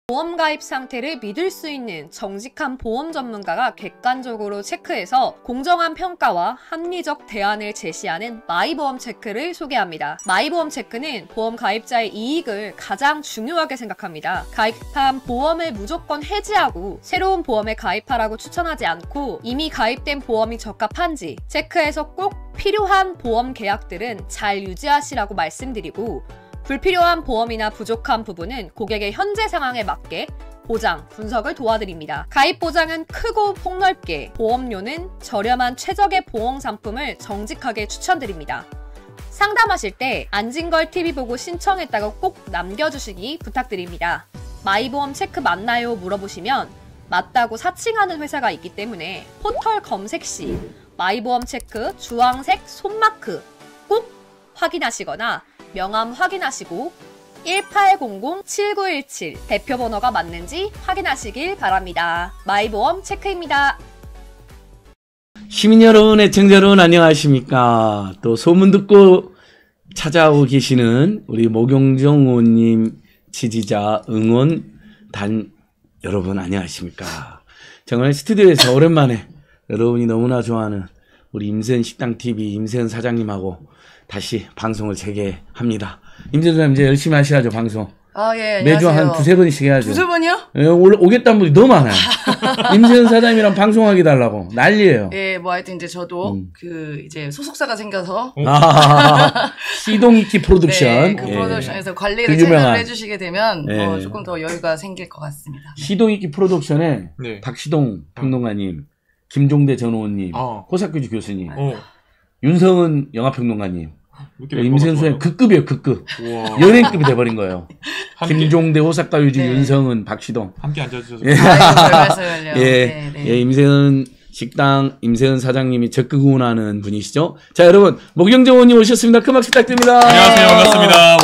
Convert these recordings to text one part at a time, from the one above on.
보험 가입 상태를 믿을 수 있는 정직한 보험 전문가가 객관적으로 체크해서 공정한 평가와 합리적 대안을 제시하는 마이보험 체크를 소개합니다. 마이보험 체크는 보험 가입자의 이익을 가장 중요하게 생각합니다. 가입한 보험을 무조건 해지하고 새로운 보험에 가입하라고 추천하지 않고 이미 가입된 보험이 적합한지 체크해서 꼭 필요한 보험 계약들은 잘 유지하시라고 말씀드리고, 불필요한 보험이나 부족한 부분은 고객의 현재 상황에 맞게 보장, 분석을 도와드립니다. 가입 보장은 크고 폭넓게, 보험료는 저렴한 최적의 보험 상품을 정직하게 추천드립니다. 상담하실 때 안진걸TV 보고 신청했다고 꼭 남겨주시기 부탁드립니다. 마이보험 체크 맞나요? 물어보시면 맞다고 사칭하는 회사가 있기 때문에 포털 검색 시 마이보험 체크 주황색 손마크 꼭 확인하시거나 명함 확인하시고 1800-7917 대표번호가 맞는지 확인하시길 바랍니다. 마이보험 체크입니다. 시민 여러분, 애청자 여러분 안녕하십니까. 또 소문 듣고 찾아오고 계시는 우리 모경정 의원님 지지자 응원단 여러분 안녕하십니까. 정말 스튜디오에서 오랜만에 여러분이 너무나 좋아하는 우리 임세은 식당TV 임세은 사장님하고 다시 방송을 재개합니다. 임세은 사장님 이제 열심히 하셔야죠, 방송. 아, 예, 안녕하세요. 매주 한 두세 번씩 해야죠. 두세 번이요? 예, 오겠다는 분이 너무 많아요. 임세은 사장님이랑 방송하게 달라고 난리예요. 예, 뭐 하여튼 이제 저도 이제 소속사가 생겨서 시동이키 프로덕션. 네, 그 프로덕션에서 관리를 체크를 해주시게 되면 조금 더 여유가 생길 것 같습니다. 시동이키 프로덕션에 박시동 평론가님, 김종대 전 의원님, 호사규지 교수님, 윤성은 영화평론가님, 임세은 소장 극급이에요, 극급. 연예인급이 돼버린 거예요. 김종대, 호사카 유지, 윤성은, 박시동. 함께 앉아주셔서. 예, 임세은 식당, 임세은 사장님이 적극 응원하는 분이시죠. 자, 여러분, 모경정 의원님 오셨습니다. 큰 박수 부탁드립니다. 안녕하세요. 반갑습니다.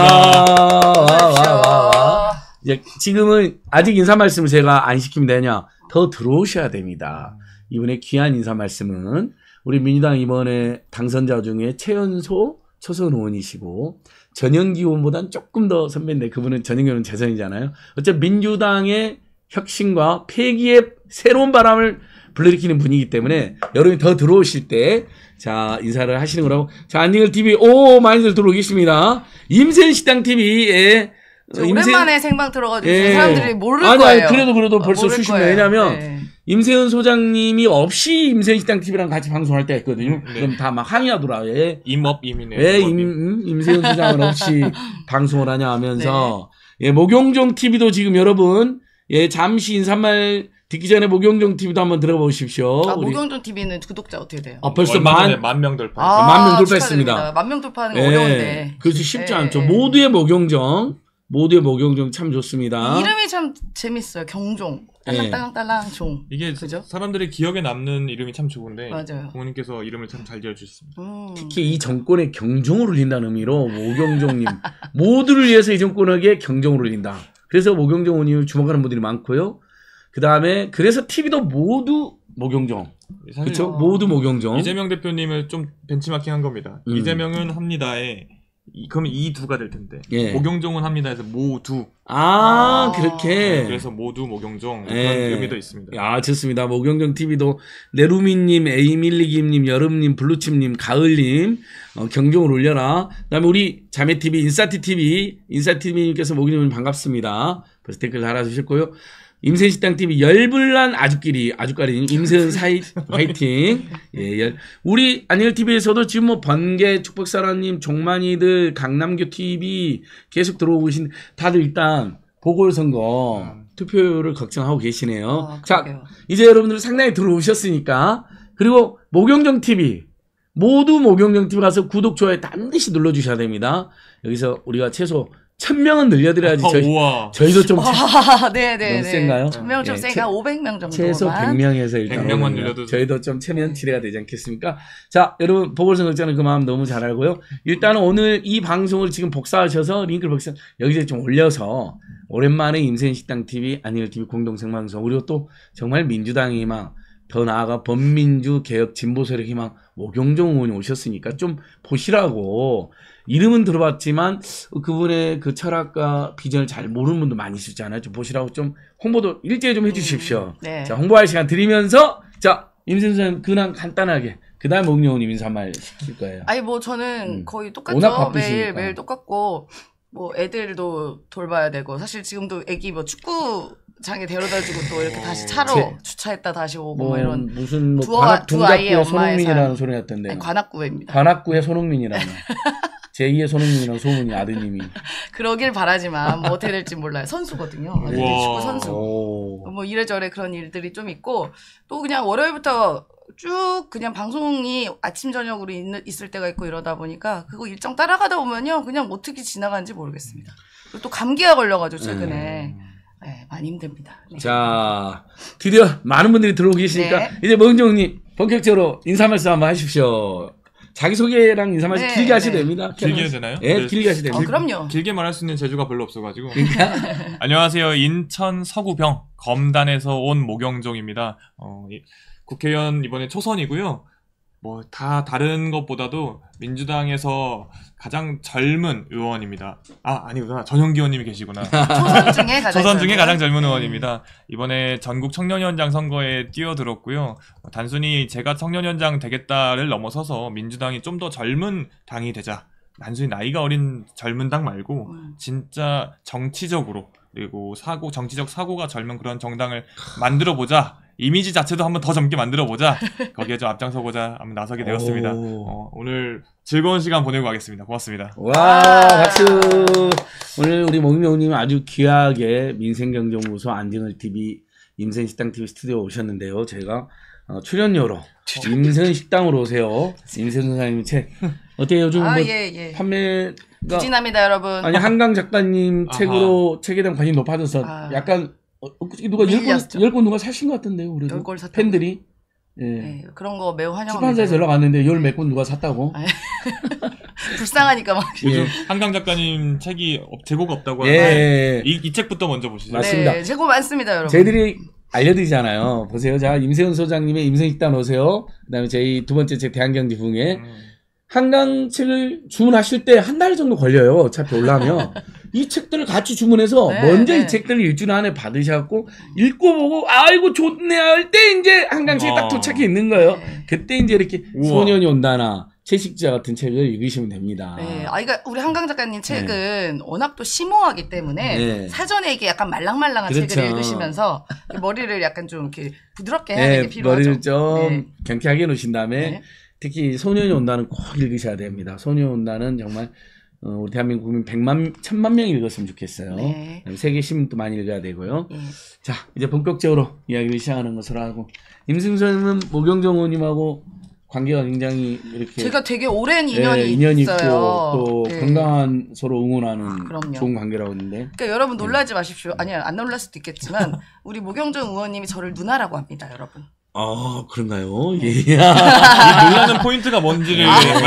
모경정입니다. 이제 지금은 아직 인사 말씀을 제가 안 시키면 되냐. 더 들어오셔야 됩니다. 이번에 귀한 인사 말씀은 우리 민주당 이번에 당선자 중에 최연소 초선 의원이시고 전영기 의원보다는 조금 더 선배인데 그분은 전영기 의원은 재선이잖아요. 어차피 민주당의 혁신과 폐기의 새로운 바람을 불러일으키는 분이기 때문에 여러분이 더 들어오실 때 자 인사를 하시는 거라고. 자, 안진걸TV 많이들 들어오고 계십니다. 임세은 식당TV에 오랜만에 생방 들어가지고 사람들이 모를 거예요. 그래도 벌써 수십 명. 왜냐면 임세은 소장님이 없이 임세은 식당TV랑 같이 방송할 때가 있거든요. 그럼 다 막 항의하더라. 왜 임업임이네요. 왜 임세은 소장은 없이 방송을 하냐 하면서. 예, 모경정TV도 지금 여러분, 예, 잠시 인사말 듣기 전에 모경정TV도 한번 들어가 보십시오. 모경정TV는 구독자 어떻게 돼요? 벌써 만 명 돌파. 만 명 돌파했습니다. 만 명 돌파하는 거 어려운데. 그렇지, 쉽지 않죠. 모두의 모경정 참 좋습니다. 이름이 참 재밌어요. 경종. 딸랑딸랑딸랑 종. 이게 그죠? 사람들이 기억에 남는 이름이 참 좋은데 맞아요. 부모님께서 이름을 참 잘 지어주셨습니다. 특히 이 정권에 경종을 울린다는 의미로 모경정님 모두를 위해서 이 정권에게 경종을 울린다. 그래서 모경정 의원님을 주목하는 분들이 많고요. 그 다음에 그래서 TV도 모두 모경정. 그렇죠? 모두 모경정. 이재명 대표님을 좀 벤치마킹한 겁니다. 이재명은 합니다에 그러면 이 두가 될 텐데. 모경정은 합니다에서 모두. 그렇게. 그래서 모두 모경정 그런 의미도 있습니다. 야, 좋습니다. 모경정TV도 내루미님, 에이밀리김님, 여름님, 블루칩님, 가을님 경종을 올려라. 그다음에 우리 자매TV, 인싸TV님께서 모경정님 반갑습니다. 벌써 댓글 달아주셨고요. 임세은 식당TV 열불난 아주까리 임세은 사이 화이팅. 예, 우리 안진걸TV에서도 지금 뭐 번개 축복사라님, 종만이들, 강남교TV 계속 들어오고 계신 다들 일단 보궐선거 투표율을 걱정하고 계시네요. 자, 이제 여러분들 상당히 들어오셨으니까, 그리고 모경정TV 모두 모경정TV 가서 구독, 좋아요 반드시 눌러주셔야 됩니다. 여기서 우리가 최소 1000명은 늘려드려야지 저희도 좀 너무 센가요? 1000명 좀 세가 500명 정도. 최소 100명에서 일단 100명만 늘려도 저희도 좀 체면 치레가 되지 않겠습니까? 자, 여러분 보궐선거자는 그 마음 너무 잘 알고요. 일단은 오늘 이 방송을 지금 복사하셔서 링크를 여기서 좀 올려서 오랜만에 임세은 식당TV, 안진걸TV 공동 생방송, 그리고 또 정말 민주당이 막 더 나아가 범민주 개혁 진보 세력 희망 모경종 의원이 오셨으니까 좀 보시라고. 이름은 들어봤지만 그분의 그 철학과 비전을 잘 모르는 분도 많이 있었잖아요. 좀 보시라고 좀 홍보도 일제히 좀 해주십시오. 네. 자, 홍보할 시간 드리면서 자, 임승 선생님 그냥 간단하게 그 다음에 옥룡님 인사 말 시킬 거예요. 아니 뭐 저는 거의 똑같죠. 매일 똑같고 뭐 애들도 돌봐야 되고 사실 지금도 애기 뭐 축구장에 데려다주고 또 이렇게 다시 차로 주차했다 다시 오고 뭐 이런 무슨 뭐 두 아이의 엄마의 손흥민이라는 소리 났던데. 아니, 관악구입니다. 관악구의 손흥민이라는. 제2의 손흥민이라는 소문이 아드님이. 그러길 바라지만 뭐 어떻게 될지 몰라요. 선수거든요. 축구 선수. 뭐 이래저래 그런 일들이 좀 있고 또 그냥 월요일부터 쭉 그냥 방송이 아침 저녁으로 있을 때가 있고 이러다 보니까 그거 일정 따라가다 보면요 그냥 어떻게 지나가는지 모르겠습니다. 그리고 또 감기가 걸려가지고 최근에 네, 많이 힘듭니다. 네. 자, 드디어 많은 분들이 들어오고 계시니까 네. 이제 멍정님 본격적으로 인사 말씀 한번 하십시오. 자기소개랑 인사 말씀 길게 하셔도 됩니다. 길게 해도 되나요? 네, 길게 하셔도 됩니다. 그럼요. 길게 말할 수 있는 재주가 별로 없어가지고. 안녕하세요. 인천 서구병 검단에서 온 모경종입니다. 국회의원 이번에 초선이고요. 뭐 다 다른 것보다도 민주당에서 가장 젊은 의원입니다. 아니구나. 전용기 의원님이 계시구나. 초선 중에 가장 젊은 의원입니다. 이번에 전국 청년위원장 선거에 뛰어들었고요. 단순히 제가 청년위원장 되겠다를 넘어서서 민주당이 좀 더 젊은 당이 되자. 단순히 나이가 어린 젊은 당 말고 진짜 정치적으로 그리고 정치적 사고가 젊은 그런 정당을 만들어보자. 이미지 자체도 한번 더 젊게 만들어보자. 거기에 좀 앞장서고자 한번 나서게 되었습니다. 오늘 즐거운 시간 보내고 가겠습니다. 고맙습니다. 와, 박수. 오늘 우리 몽명님 아주 귀하게 민생경제연구소 안진걸TV 임생식당TV 스튜디오 오셨는데요. 제가 출연료로 임생식당으로 오세요. 임생 선생님 책 어때요? 요즘 판매가 부진합니다, 여러분. 아니 한강 작가님 책으로 책에 대한 관심이 높아져서 약간 누가 10권 누가 사신 것 같던데요, 그래도 팬들이. 예. 네, 그런 거 매우 환영합니다. 출판사에서 연락 왔는데 10몇 권 누가 샀다고. 불쌍하니까 막. 요즘 한강 작가님 책이 재고가 없다고 하는데 이 책부터 먼저 보시죠. 맞습니다. 네, 재고 많습니다, 여러분. 저희들이 알려드리잖아요. 보세요. 자, 임세훈 소장님의 임생식당 오세요. 그다음에 저희 두 번째 책 대한경제부흥회 한강 책을 주문하실 때 한 달 정도 걸려요. 어차피 올라면. 이 책들을 같이 주문해서 먼저 이 책들을 일주일 안에 받으셔갖고 읽고 보고 아이고 좋네 할 때 이제 한강책이 딱 도착해 있는 거예요. 그때 이제 이렇게 소년이 온다나 채식자 같은 책을 읽으시면 됩니다. 네, 그러니까 우리 한강 작가님 책은 워낙 또 심오하기 때문에 사전에 이게 약간 말랑말랑한 책을 읽으시면서 머리를 약간 좀 이렇게 부드럽게 해야 되는 게 필요하죠. 머리를 좀 경쾌하게 놓으신 다음에 특히 소년이 온다는 꼭 읽으셔야 됩니다. 소년이 온다는 정말 우리 대한민국 국민 1000만 명이 읽었으면 좋겠어요. 네. 세계 시민도 많이 읽어야 되고요. 자, 이제 본격적으로 이야기를 시작하는 것으로 하고 임승선님은 모경종 의원님하고 관계가 굉장히 이렇게 제가 되게 오랜 인연이 있고 또 건강한 서로 응원하는 그럼요. 좋은 관계라고 했는데. 그러니까 여러분 놀라지 마십시오. 아니야, 안 놀랄 수도 있겠지만 우리 모경종 의원님이 저를 누나라고 합니다, 여러분. 그런가요? 이 놀라는 포인트가 뭔지를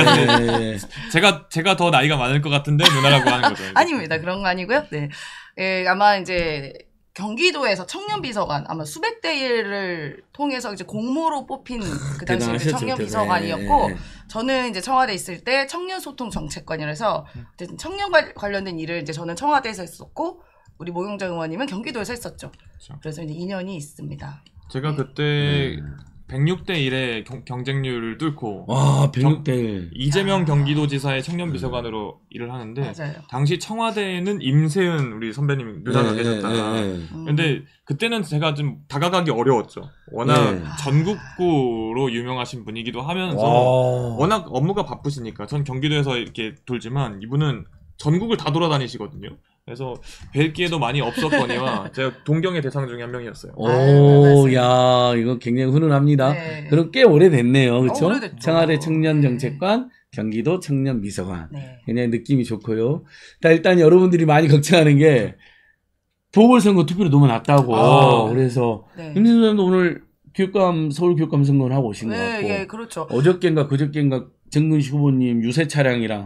제가 더 나이가 많을 것 같은데 누나라고 하는 거죠. 아닙니다. 그런 거 아니고요. 네. 아마 이제 경기도에서 청년 비서관 아마 수백 대를 통해서 이제 공모로 뽑힌 그 당시 이제 청년 비서관이었고 저는 이제 청와대 있을 때 청년 소통 정책관이라서 청년 관련된 일을 이제 저는 청와대에서 했었고 우리 모경종 의원님은 경기도에서 했었죠. 그렇죠. 그래서 이제 인연이 있습니다. 제가 그때 106대 1의 경쟁률을 뚫고 106대 이재명 경기도지사의 청년 비서관으로 일을 하는데 맞아요. 당시 청와대에는 임세은 우리 선배님이 누나가 계셨다. 근데 그때는 제가 좀 다가가기 어려웠죠. 워낙 전국구로 유명하신 분이기도 하면서 워낙 업무가 바쁘시니까 전 경기도에서 이렇게 돌지만 이분은 전국을 다 돌아다니시거든요. 그래서 뵐 기회도 많이 없었거니와 제가 동경의 대상 중에 한 명이었어요. 야, 이거 굉장히 훈훈합니다. 그럼 꽤 오래됐네요. 그렇죠? 청와대 청년정책관, 경기도 청년비서관. 굉장히 느낌이 좋고요. 일단 여러분들이 많이 걱정하는 게 보궐선거 투표율이 너무 낮다고. 그래서 임진수 선생님도 오늘 서울교육감 선거를 하고 오신 것 같고. 그렇죠. 어저께인가 그저께인가 정근식 후보님 유세 차량이랑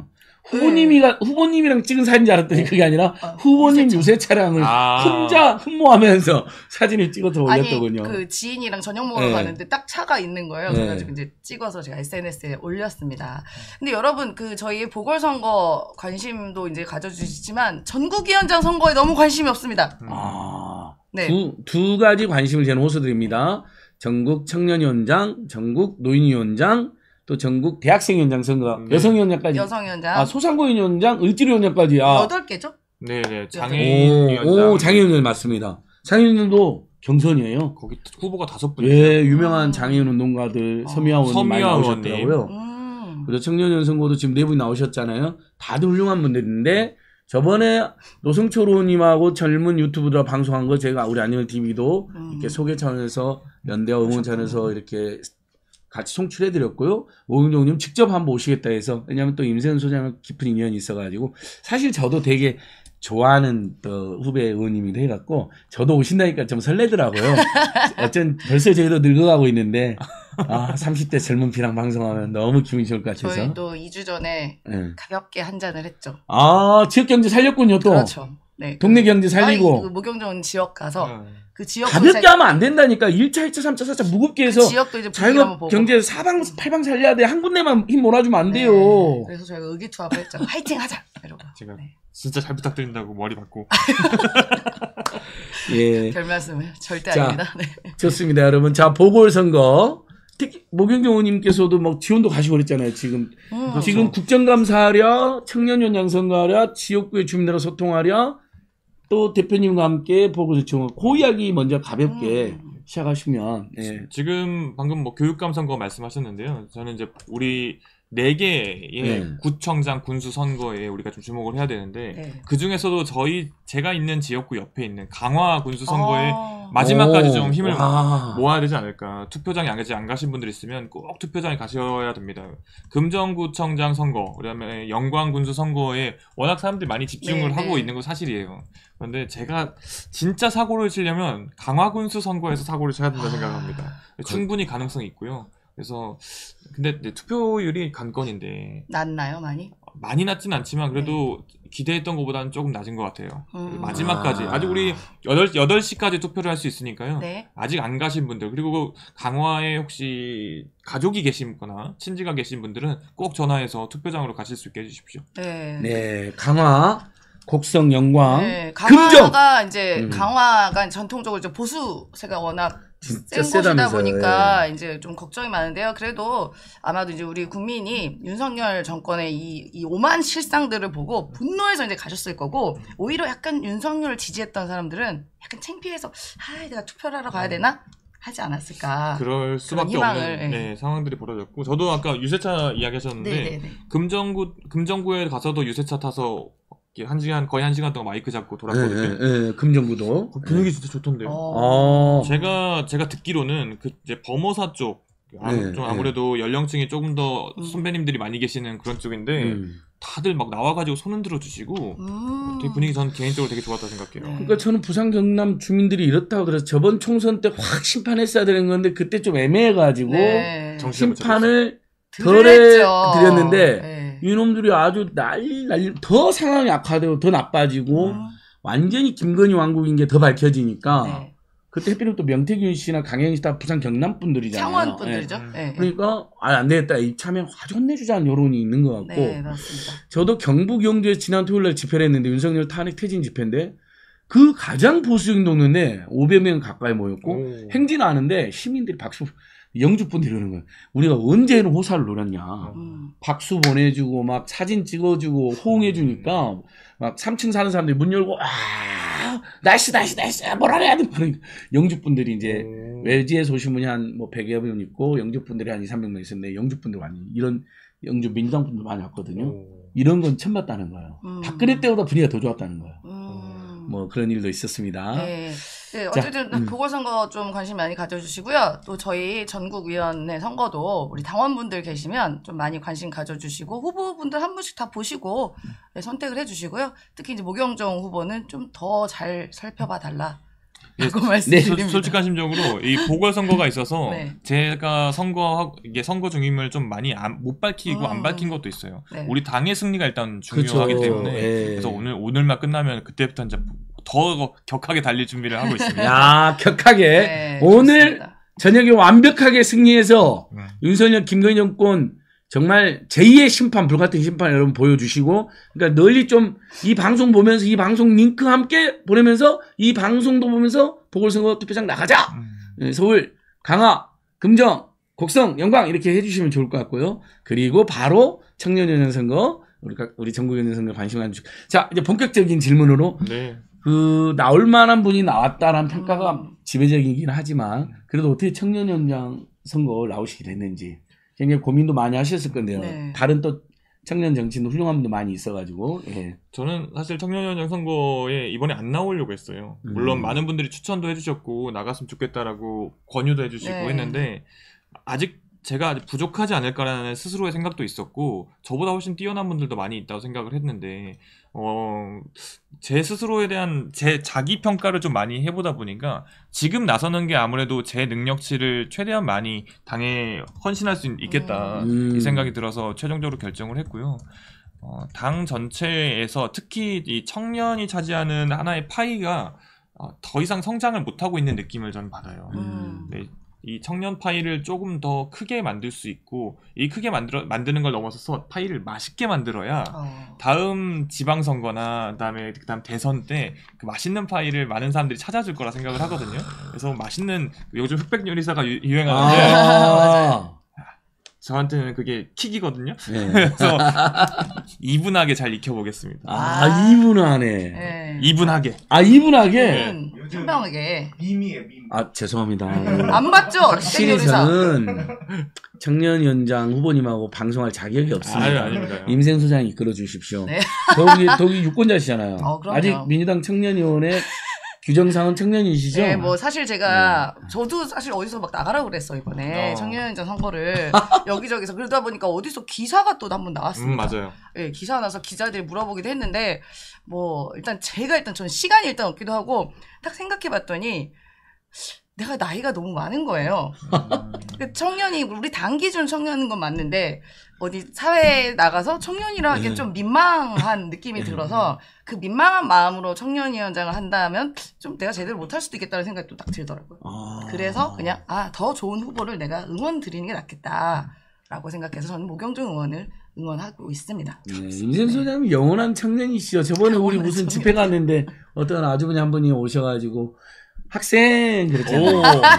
후보님이랑 찍은 사진인 줄 알았더니 그게 아니라 후보님 유세 차량을 혼자 흠모하면서 사진을 찍어서 올렸더군요. 아니, 그 지인이랑 저녁 먹으러 가는데 딱 차가 있는 거예요. 그래가지고 이제 찍어서 제가 SNS에 올렸습니다. 근데 여러분, 그 저희 보궐선거 관심도 이제 가져주시지만 전국위원장 선거에 너무 관심이 없습니다. 네. 두 가지 관심을 저는 호소드립니다. 전국 청년위원장, 전국 노인위원장, 또 전국 대학생위원장 선거, 여성위원장까지. 여성위원장. 소상공인위원장, 을지로위원장까지. 8개죠? 네네. 장애인위원장. 장애인위원장 맞습니다. 장애인도 경선이에요. 거기 후보가 5분. 예, 유명한 장애인 운동가들, 서미아 의원님 많이 나오셨더라고요. 그래서 청년위원 선거도 지금 4분 나오셨잖아요. 다들 훌륭한 분들인데, 저번에 노승철 의원님하고 젊은 유튜브들 방송한 거 제가 우리 안녕 TV도 이렇게 소개 차원에서 연대와 응원 차원에서 이렇게 같이 송출해드렸고요. 오경정님 직접 한번 오시겠다 해서, 왜냐하면 또 임세현 소장과 깊은 인연이 있어가지고, 사실 저도 되게 좋아하는 또 후배 의원님이기도 해갖고, 저도 오신다니까 좀 설레더라고요. 어쩐 벌써 저희도 늙어가고 있는데, 30대 젊은 피랑 방송하면 너무 기분이 좋을 것 같아서. 저희도 2주 전에 가볍게 한 잔을 했죠. 지역경제 살렸군요, 또. 그렇죠. 네. 동네 경제 살리고. 그 모경정 지역 가서 그 지역 가볍게 하면 안 된다니까. 1차, 2차, 3차, 4차 무겁게 해서. 그 지역도 이제 자기가 경제 사방팔방 살려야 돼. 한 군데만 힘 몰아주면 안 돼요. 네. 그래서 저희가 의기투합을 했죠. 화이팅 하자! 이러고. 제가 진짜 잘 부탁드린다고 머리 받고. 예. 별 말씀을 절대 아닙니다. 네. 좋습니다, 여러분. 자, 보궐선거. 특히 모경정 의원님께서도 뭐 지원도 가시고 그랬잖아요. 지금 지금 국정감사하랴, 청년위원장 선거하랴, 지역구의 주민들과 소통하랴, 또 대표님과 함께 보궐선거. 그 이야기 먼저 가볍게 시작하시면. 예. 지금 방금 뭐 교육감 선거 말씀하셨는데요. 저는 이제 우리 4개의 구청장 군수 선거에 우리가 좀 주목을 해야 되는데 그 중에서도 제가 있는 지역구 옆에 있는 강화 군수 선거에 마지막까지 좀 힘을 모아야 되지 않을까. 투표장에 안 가신 분들 있으면 꼭 투표장에 가셔야 됩니다. 금정구청장 선거, 그다음에 영광 군수 선거에 워낙 사람들이 많이 집중을 하고 있는 건 사실이에요. 그런데 제가 진짜 사고를 치려면 강화 군수 선거에서 사고를 쳐야 된다 생각합니다. 충분히 가능성이 있고요. 그래서 근데 투표율이 관건인데 낮나요, 많이? 많이 낮진 않지만 그래도 기대했던 것보다는 조금 낮은 것 같아요. 마지막까지 아직 우리 8시까지 투표를 할 수 있으니까요. 아직 안 가신 분들, 그리고 강화에 혹시 가족이 계시거나 친지가 계신 분들은 꼭 전화해서 투표장으로 가실 수 있게 해주십시오. 네, 강화, 곡성, 영광, 강화가 이제 강화가 전통적으로 이제 보수세가 워낙 센 곳이다 보니까 이제 좀 걱정이 많은데요. 그래도 아마도 이제 우리 국민이 윤석열 정권의 이 오만 실상들을 보고 분노해서 이제 가셨을 거고, 오히려 약간 윤석열을 지지했던 사람들은 약간 창피해서 내가 투표를 하러 가야 되나? 하지 않았을까. 그럴 수밖에 없는 상황들이 벌어졌고, 저도 아까 유세차 이야기하셨는데 금정구에 가서도 유세차 타서 거의 1시간 동안 마이크 잡고 돌았거든요. 금정구도. 분위기 진짜 좋던데요. 제가 듣기로는 이제 범어사 쪽, 좀 아무래도 연령층이 조금 더 선배님들이 많이 계시는 그런 쪽인데, 다들 막 나와가지고 손 흔들어 주시고, 되게 분위기 전 개인적으로 되게 좋았다고 생각해요. 그러니까 저는 부산 경남 주민들이 이렇다고 그래서 저번 총선 때 확 심판했어야 되는 건데, 그때 좀 애매해가지고, 심판을 덜 해드렸는데, 이놈들이 아주 난리 더 상황이 악화되고 더 나빠지고 완전히 김건희 왕국인 게 더 밝혀지니까 그때 하필이면 또 명태균 씨나 강영희 씨 다 부산 경남 분들이잖아요. 창원 분들이죠. 그러니까 안 되겠다. 이참에 화좀 혼내주자는 여론이 있는 것 같고. 네, 맞습니다. 저도 경북 영주에서 지난 토요일날 집회를 했는데, 윤석열 탄핵 퇴진 집회인데 그 가장 보수적인 동네인데 500명 가까이 모였고 행진하는데 시민들이 박수, 영주 분들이 이러는 거예요. 우리가 언제는 호사를 노렸냐. 박수 보내주고 막 사진 찍어주고 호응해주니까 막 3층 사는 사람들이 문 열고 날씨 뭐라 해야 돼. 영주 분들이 이제 외지에서 오신 분이 한 100여 명 있고 영주 분들이 한 200~300명 있었는데, 영주 분들 많이, 이런 영주 민주당 분들 많이 왔거든요. 이런 건 처음 봤다는 거예요. 박근혜 때보다 분위기가 더 좋았다는 거예요. 뭐 그런 일도 있었습니다. 어쨌든 보궐선거 좀 관심 많이 가져주시고요. 또 저희 전국위원회 선거도 우리 당원분들 계시면 좀 많이 관심 가져주시고, 후보분들 한 분씩 다 보시고 선택을 해주시고요. 특히 이제 모경정 후보는 좀 더 잘 살펴봐 달라. 라고 말씀드립니다. 솔직한 심정으로 이 보궐선거가 있어서 네. 제가 이게 선거 중임을 좀 많이 못 밝히고 안 밝힌 것도 있어요. 네. 우리 당의 승리가 일단 중요하기 그쵸. 때문에 예. 그래서 오늘만 끝나면 그때부터 이제 더 격하게 달릴 준비를 하고 있습니다. 야, 격하게. 네, 오늘 좋습니다. 저녁에 완벽하게 승리해서 네. 윤석열, 김건희 정권 정말 제2의 심판, 불같은 심판 여러분 보여주시고, 그러니까 널리 좀 이 방송 보면서 이 방송 링크 함께 보내면서 이 방송도 보면서 보궐선거 투표장 나가자! 서울, 강화, 금정, 곡성, 영광 이렇게 해주시면 좋을 것 같고요. 그리고 바로 청년연령 선거, 우리 전국연령 선거 관심 가지고. 자, 이제 본격적인 질문으로. 네. 나올 만한 분이 나왔다라는 평가가 지배적이긴 하지만, 그래도 어떻게 청년연장 선거 나오시게 됐는지 굉장히 고민도 많이 하셨을 건데요. 네. 다른 또 청년 정치인도 훌륭한 분도 많이 있어가지고, 예. 저는 사실 청년연령 선거에 이번에 안 나오려고 했어요. 물론 많은 분들이 추천도 해주셨고 나갔으면 좋겠다라고 권유도 해주시고 네. 했는데 아직 제가 아직 부족하지 않을까라는 스스로의 생각도 있었고 저보다 훨씬 뛰어난 분들도 많이 있다고 생각을 했는데 제 스스로에 대한 제 자기 평가를 좀 많이 해보다 보니까 지금 나서는 게 아무래도 제 능력치를 최대한 많이 당에 헌신할 수 있겠다 이 생각이 들어서 최종적으로 결정을 했고요. 당 전체에서 특히 이 청년이 차지하는 하나의 파이가 더 이상 성장을 못하고 있는 느낌을 저는 받아요. 네, 이 청년 파이를 조금 더 크게 만들 수 있고 이 크게 만드는 걸 넘어서서 파이를 맛있게 만들어야 다음 지방선거나 그다음 대선 때 그 맛있는 파이를 많은 사람들이 찾아줄 거라 생각을 하거든요. 그래서 맛있는 요즘 흑백 요리사가 유행하는데 저한테는 그게 킥이거든요. 네. 그래서 이분하게 잘 익혀보겠습니다. 이분하네. 네. 이분하게. 이분하게? 현명하게. 죄송합니다. 안 봤죠? 실이 저는 청년연장 후보님하고 방송할 자격이 없습니다. 아닙니다. 임생 소장 이끌어 주십시오. 네. 거기 유권자시잖아요. 그럼요. 아직 민주당 청년위원회 규정상은 청년이시죠? 네, 뭐 사실 제가 저도 사실 어디서 막 나가라고 그랬어 이번에 청년연장 선거를 여기저기서 그러다 보니까 어디서 기사가 또 한 번 나왔습니다. 맞아요. 네, 기사 나서 기자들이 물어보기도 했는데 뭐 일단 저는 시간이 일단 없기도 하고 딱 생각해봤더니 내가 나이가 너무 많은 거예요. 청년이 우리 당 기준 청년인 건 맞는데 어디 사회에 나가서 청년이라 하기엔 좀 민망한 느낌이 들어서 그 민망한 마음으로 청년위원장을 한다면 좀 내가 제대로 못할 수도 있겠다는 생각이 또 딱 들더라고요. 그래서 그냥 더 좋은 후보를 내가 응원 드리는 게 낫겠다라고 생각해서 저는 모경중 의원을 응원하고 있습니다. 네, 임생 소장님 영원한 청년이시죠. 저번에 우리 무슨 집회 갔는데 어떤 아주머니 한 분이 오셔가지고 학생 그랬잖아요.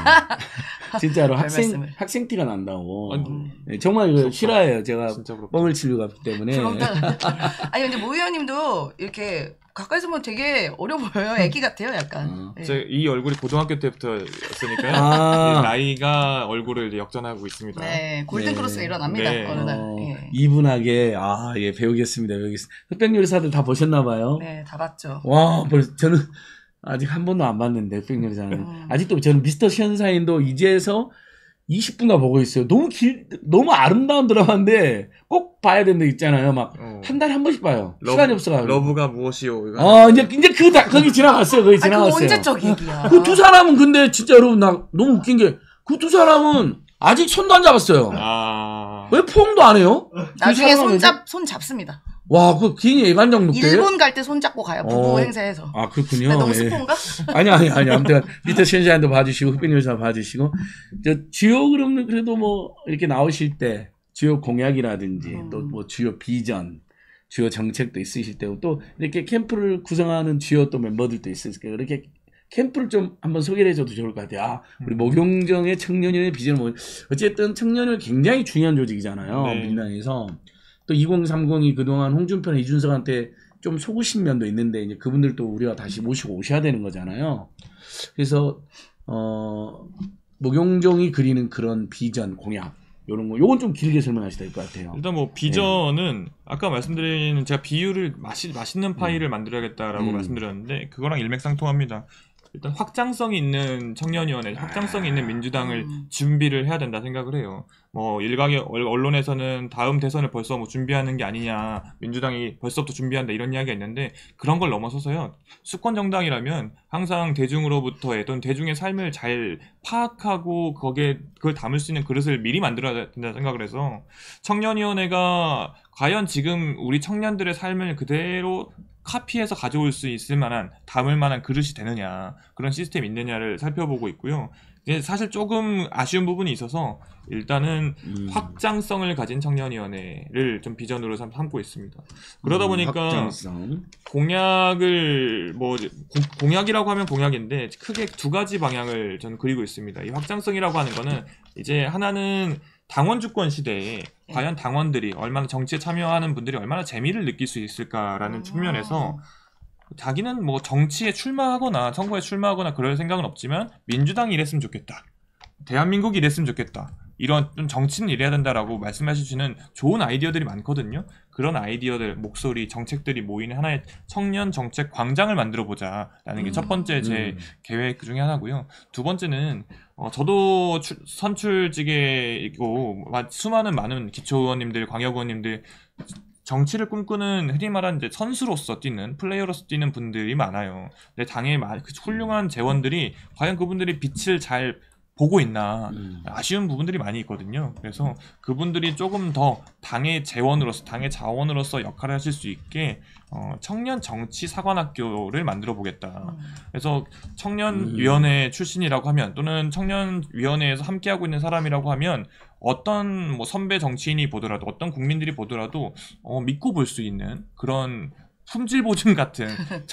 진짜로 학생 티가 난다고. 네, 정말 이거 싫어해요. 제가 뻥을 치려고 하기 때문에. 아니 근데 모 의원님도 이렇게 가까이서 보면 되게 어려 보여요. 애기 같아요, 약간. 네. 이 얼굴이 고등학교 때부터였으니까요. 나이가 얼굴을 이제 역전하고 있습니다. 네, 골든크로스가 일어납니다. 네. 어느 날. 이분하게 배우겠습니다. 흑백 요리사들 다 보셨나봐요. 네, 다 봤죠. 와, 벌써 저는 아직 한 번도 안 봤는데 흑백 요리사는 아직도 저는 미스터 션사인도 이제서 20분가 보고 있어요. 너무 아름다운 드라마인데 꼭 봐야 되는 데 있잖아요. 막 한 달에 한 번씩 봐요. 시간이 없어가지고. 러브가 무엇이요? 이제 거기 지나갔어요. 거기 지나갔어요. 그 언제적 얘기야. 그 두 사람은 근데 진짜 여러분 나 너무 웃긴 게 그 두 사람은 아직 손도 안 잡았어요. 왜 포옹도 안 해요? 나중에 손 잡습니다. 와, 그 괜히 애간장 높게. 일본 갈 때 손 잡고 가요. 부부 행사에서. 그렇군요. 너무 스폰가? 아니. 아무튼 미스터 션샤인도 봐주시고 흑백 요리사 봐주시고 주요 그러면 그래도 뭐 이렇게 나오실 때 주요 공약이라든지 또 뭐 주요 비전, 주요 정책도 있으실 때고 또 이렇게 캠프를 구성하는 주요 또 멤버들도 있을 거예요. 이렇게 캠프를 좀 한번 소개를 해줘도 좋을 것 같아요. 우리 모경정의 청년연의 비전은 뭐 어쨌든 청년은 굉장히 중요한 조직이잖아요. 민주당에서. 또 2030이 그동안 홍준표나 이준석한테 좀 속으신 면도 있는데 이제 그분들도 우리가 다시 모시고 오셔야 되는 거잖아요. 그래서 모경종이 그리는 그런 비전, 공약 요건 좀 길게 설명하셔야 될 것 같아요. 일단 뭐 비전은 아까 말씀드린 제가 비율을 맛있는 파이를 만들어야겠다라고 말씀드렸는데 그거랑 일맥상통합니다. 일단 확장성이 있는 청년위원회, 확장성이 있는 민주당을 준비를 해야 된다 생각을 해요. 뭐 일각의 언론에서는 다음 대선을 벌써 뭐 준비하는 게 아니냐, 민주당이 벌써부터 준비한다 이런 이야기가 있는데 그런 걸 넘어서서요. 수권 정당이라면 항상 대중으로부터의 또는 대중의 삶을 잘 파악하고 그걸 담을 수 있는 그릇을 미리 만들어야 된다 생각을 해서 청년위원회가 과연 지금 우리 청년들의 삶을 그대로 카피해서 가져올 수 있을 만한, 담을 만한 그릇이 되느냐, 그런 시스템이 있느냐를 살펴보고 있고요. 사실 조금 아쉬운 부분이 있어서 일단은 확장성을 가진 청년위원회를 좀 비전으로 삼고 있습니다. 그러다 보니까 확장성. 공약을 공약이라고 하면 공약인데 크게 두 가지 방향을 저는 그리고 있습니다. 이 확장성이라고 하는 거는 이제 하나는 당원 주권 시대에 과연 당원들이 얼마나 정치에 참여하는 분들이 얼마나 재미를 느낄 수 있을까라는 측면에서 자기는 뭐 정치에 출마하거나 선거에 출마하거나 그럴 생각은 없지만 민주당이 이랬으면 좋겠다, 대한민국이 이랬으면 좋겠다, 이런 좀 정치는 이래야 된다라고 말씀하시는 좋은 아이디어들이 많거든요. 그런 아이디어들, 목소리, 정책들이 모이는 하나의 청년 정책 광장을 만들어보자라는 게 첫 번째 제 계획 중에 하나고요. 두 번째는 저도 선출직이고 수많은 많은 기초의원님들, 광역의원님들, 정치를 꿈꾸는 흔히 말하는 이제 선수로서 뛰는, 플레이어로서 뛰는 분들이 많아요. 근데 당의 훌륭한 재원들이 과연 그분들이 빛을 잘 보고 있나 아쉬운 부분들이 많이 있거든요. 그래서 그분들이 조금 더 당의 재원으로서, 당의 자원으로서 역할을 하실 수 있게 청년 정치 사관학교를 만들어 보겠다. 그래서 청년위원회 출신이라고 하면, 또는 청년위원회에서 함께하고 있는 사람이라고 하면 어떤 뭐 선배 정치인이 보더라도, 어떤 국민들이 보더라도 믿고 볼 수 있는 그런 품질 보증 같은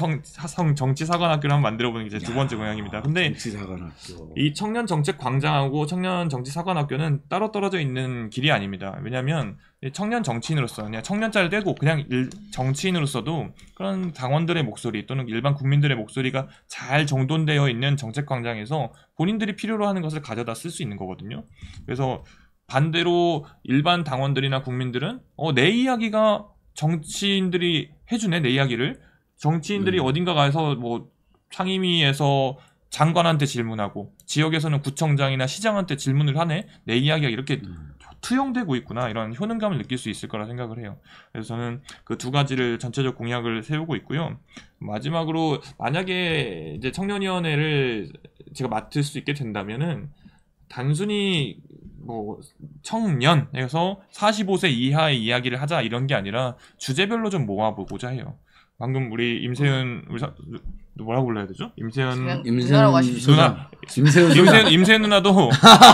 정치 사관학교를 한번 만들어보는 게 제 두 번째 공약입니다. 근데 정치 사관학교. 이 청년 정책 광장하고 청년 정치 사관학교는 따로 떨어져 있는 길이 아닙니다. 왜냐하면 청년 정치인으로서, 그냥 청년자를 떼고 그냥 정치인으로서도 그런 당원들의 목소리 또는 일반 국민들의 목소리가 잘 정돈되어 있는 정책 광장에서 본인들이 필요로 하는 것을 가져다 쓸 수 있는 거거든요. 그래서 반대로 일반 당원들이나 국민들은 내 이야기가 정치인들이 해주네, 내 이야기를. 정치인들이 어딘가 가서 뭐 상임위에서 장관한테 질문하고 지역에서는 구청장이나 시장한테 질문을 하네, 내 이야기가 이렇게 투영되고 있구나, 이런 효능감을 느낄 수 있을 거라 생각을 해요. 그래서 저는 그 두 가지를 전체적 공약을 세우고 있고요. 마지막으로 만약에 이제 청년위원회를 제가 맡을 수 있게 된다면은 단순히 뭐 청년에서 45세 이하의 이야기를 하자 이런 게 아니라 주제별로 좀 모아보고자 해요. 방금 우리 임세은, 우리 뭐라고 불러야 되죠? 임세은 누나라고 하십시오. 누나. 임세은 누나도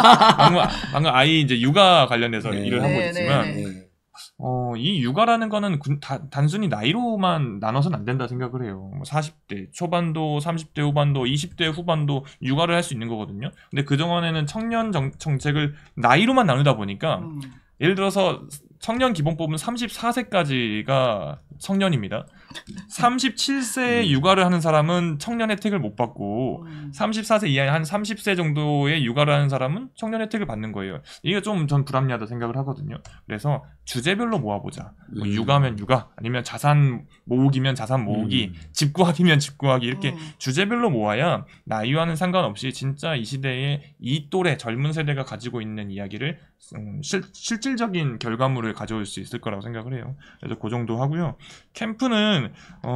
방금 아이 이제 육아 관련해서 일을 하고 있지만 이 육아라는 거는 단순히 나이로만 나눠서는 안 된다 생각을 해요. 40대 초반도, 30대 후반도, 20대 후반도 육아를 할 수 있는 거거든요. 근데 그동안에는 청년 정책을 나이로만 나누다 보니까 예를 들어서 청년 기본법은 34세까지가 청년입니다. 37세에 육아를 하는 사람은 청년 혜택을 못 받고 34세 이하의 한 30세 정도의 육아를 하는 사람은 청년 혜택을 받는 거예요. 이게 좀 전 불합리하다 생각을 하거든요. 그래서 주제별로 모아보자. 뭐 육아면 육아, 아니면 자산 모으기면 자산 모으기, 집 구하기면 집 구하기, 이렇게 주제별로 모아야 나이와는 상관없이 진짜 이 시대에 이 또래 젊은 세대가 가지고 있는 이야기를 실질적인 결과물을 가져올 수 있을 거라고 생각을 해요. 그래서 그 정도 하고요. 캠프는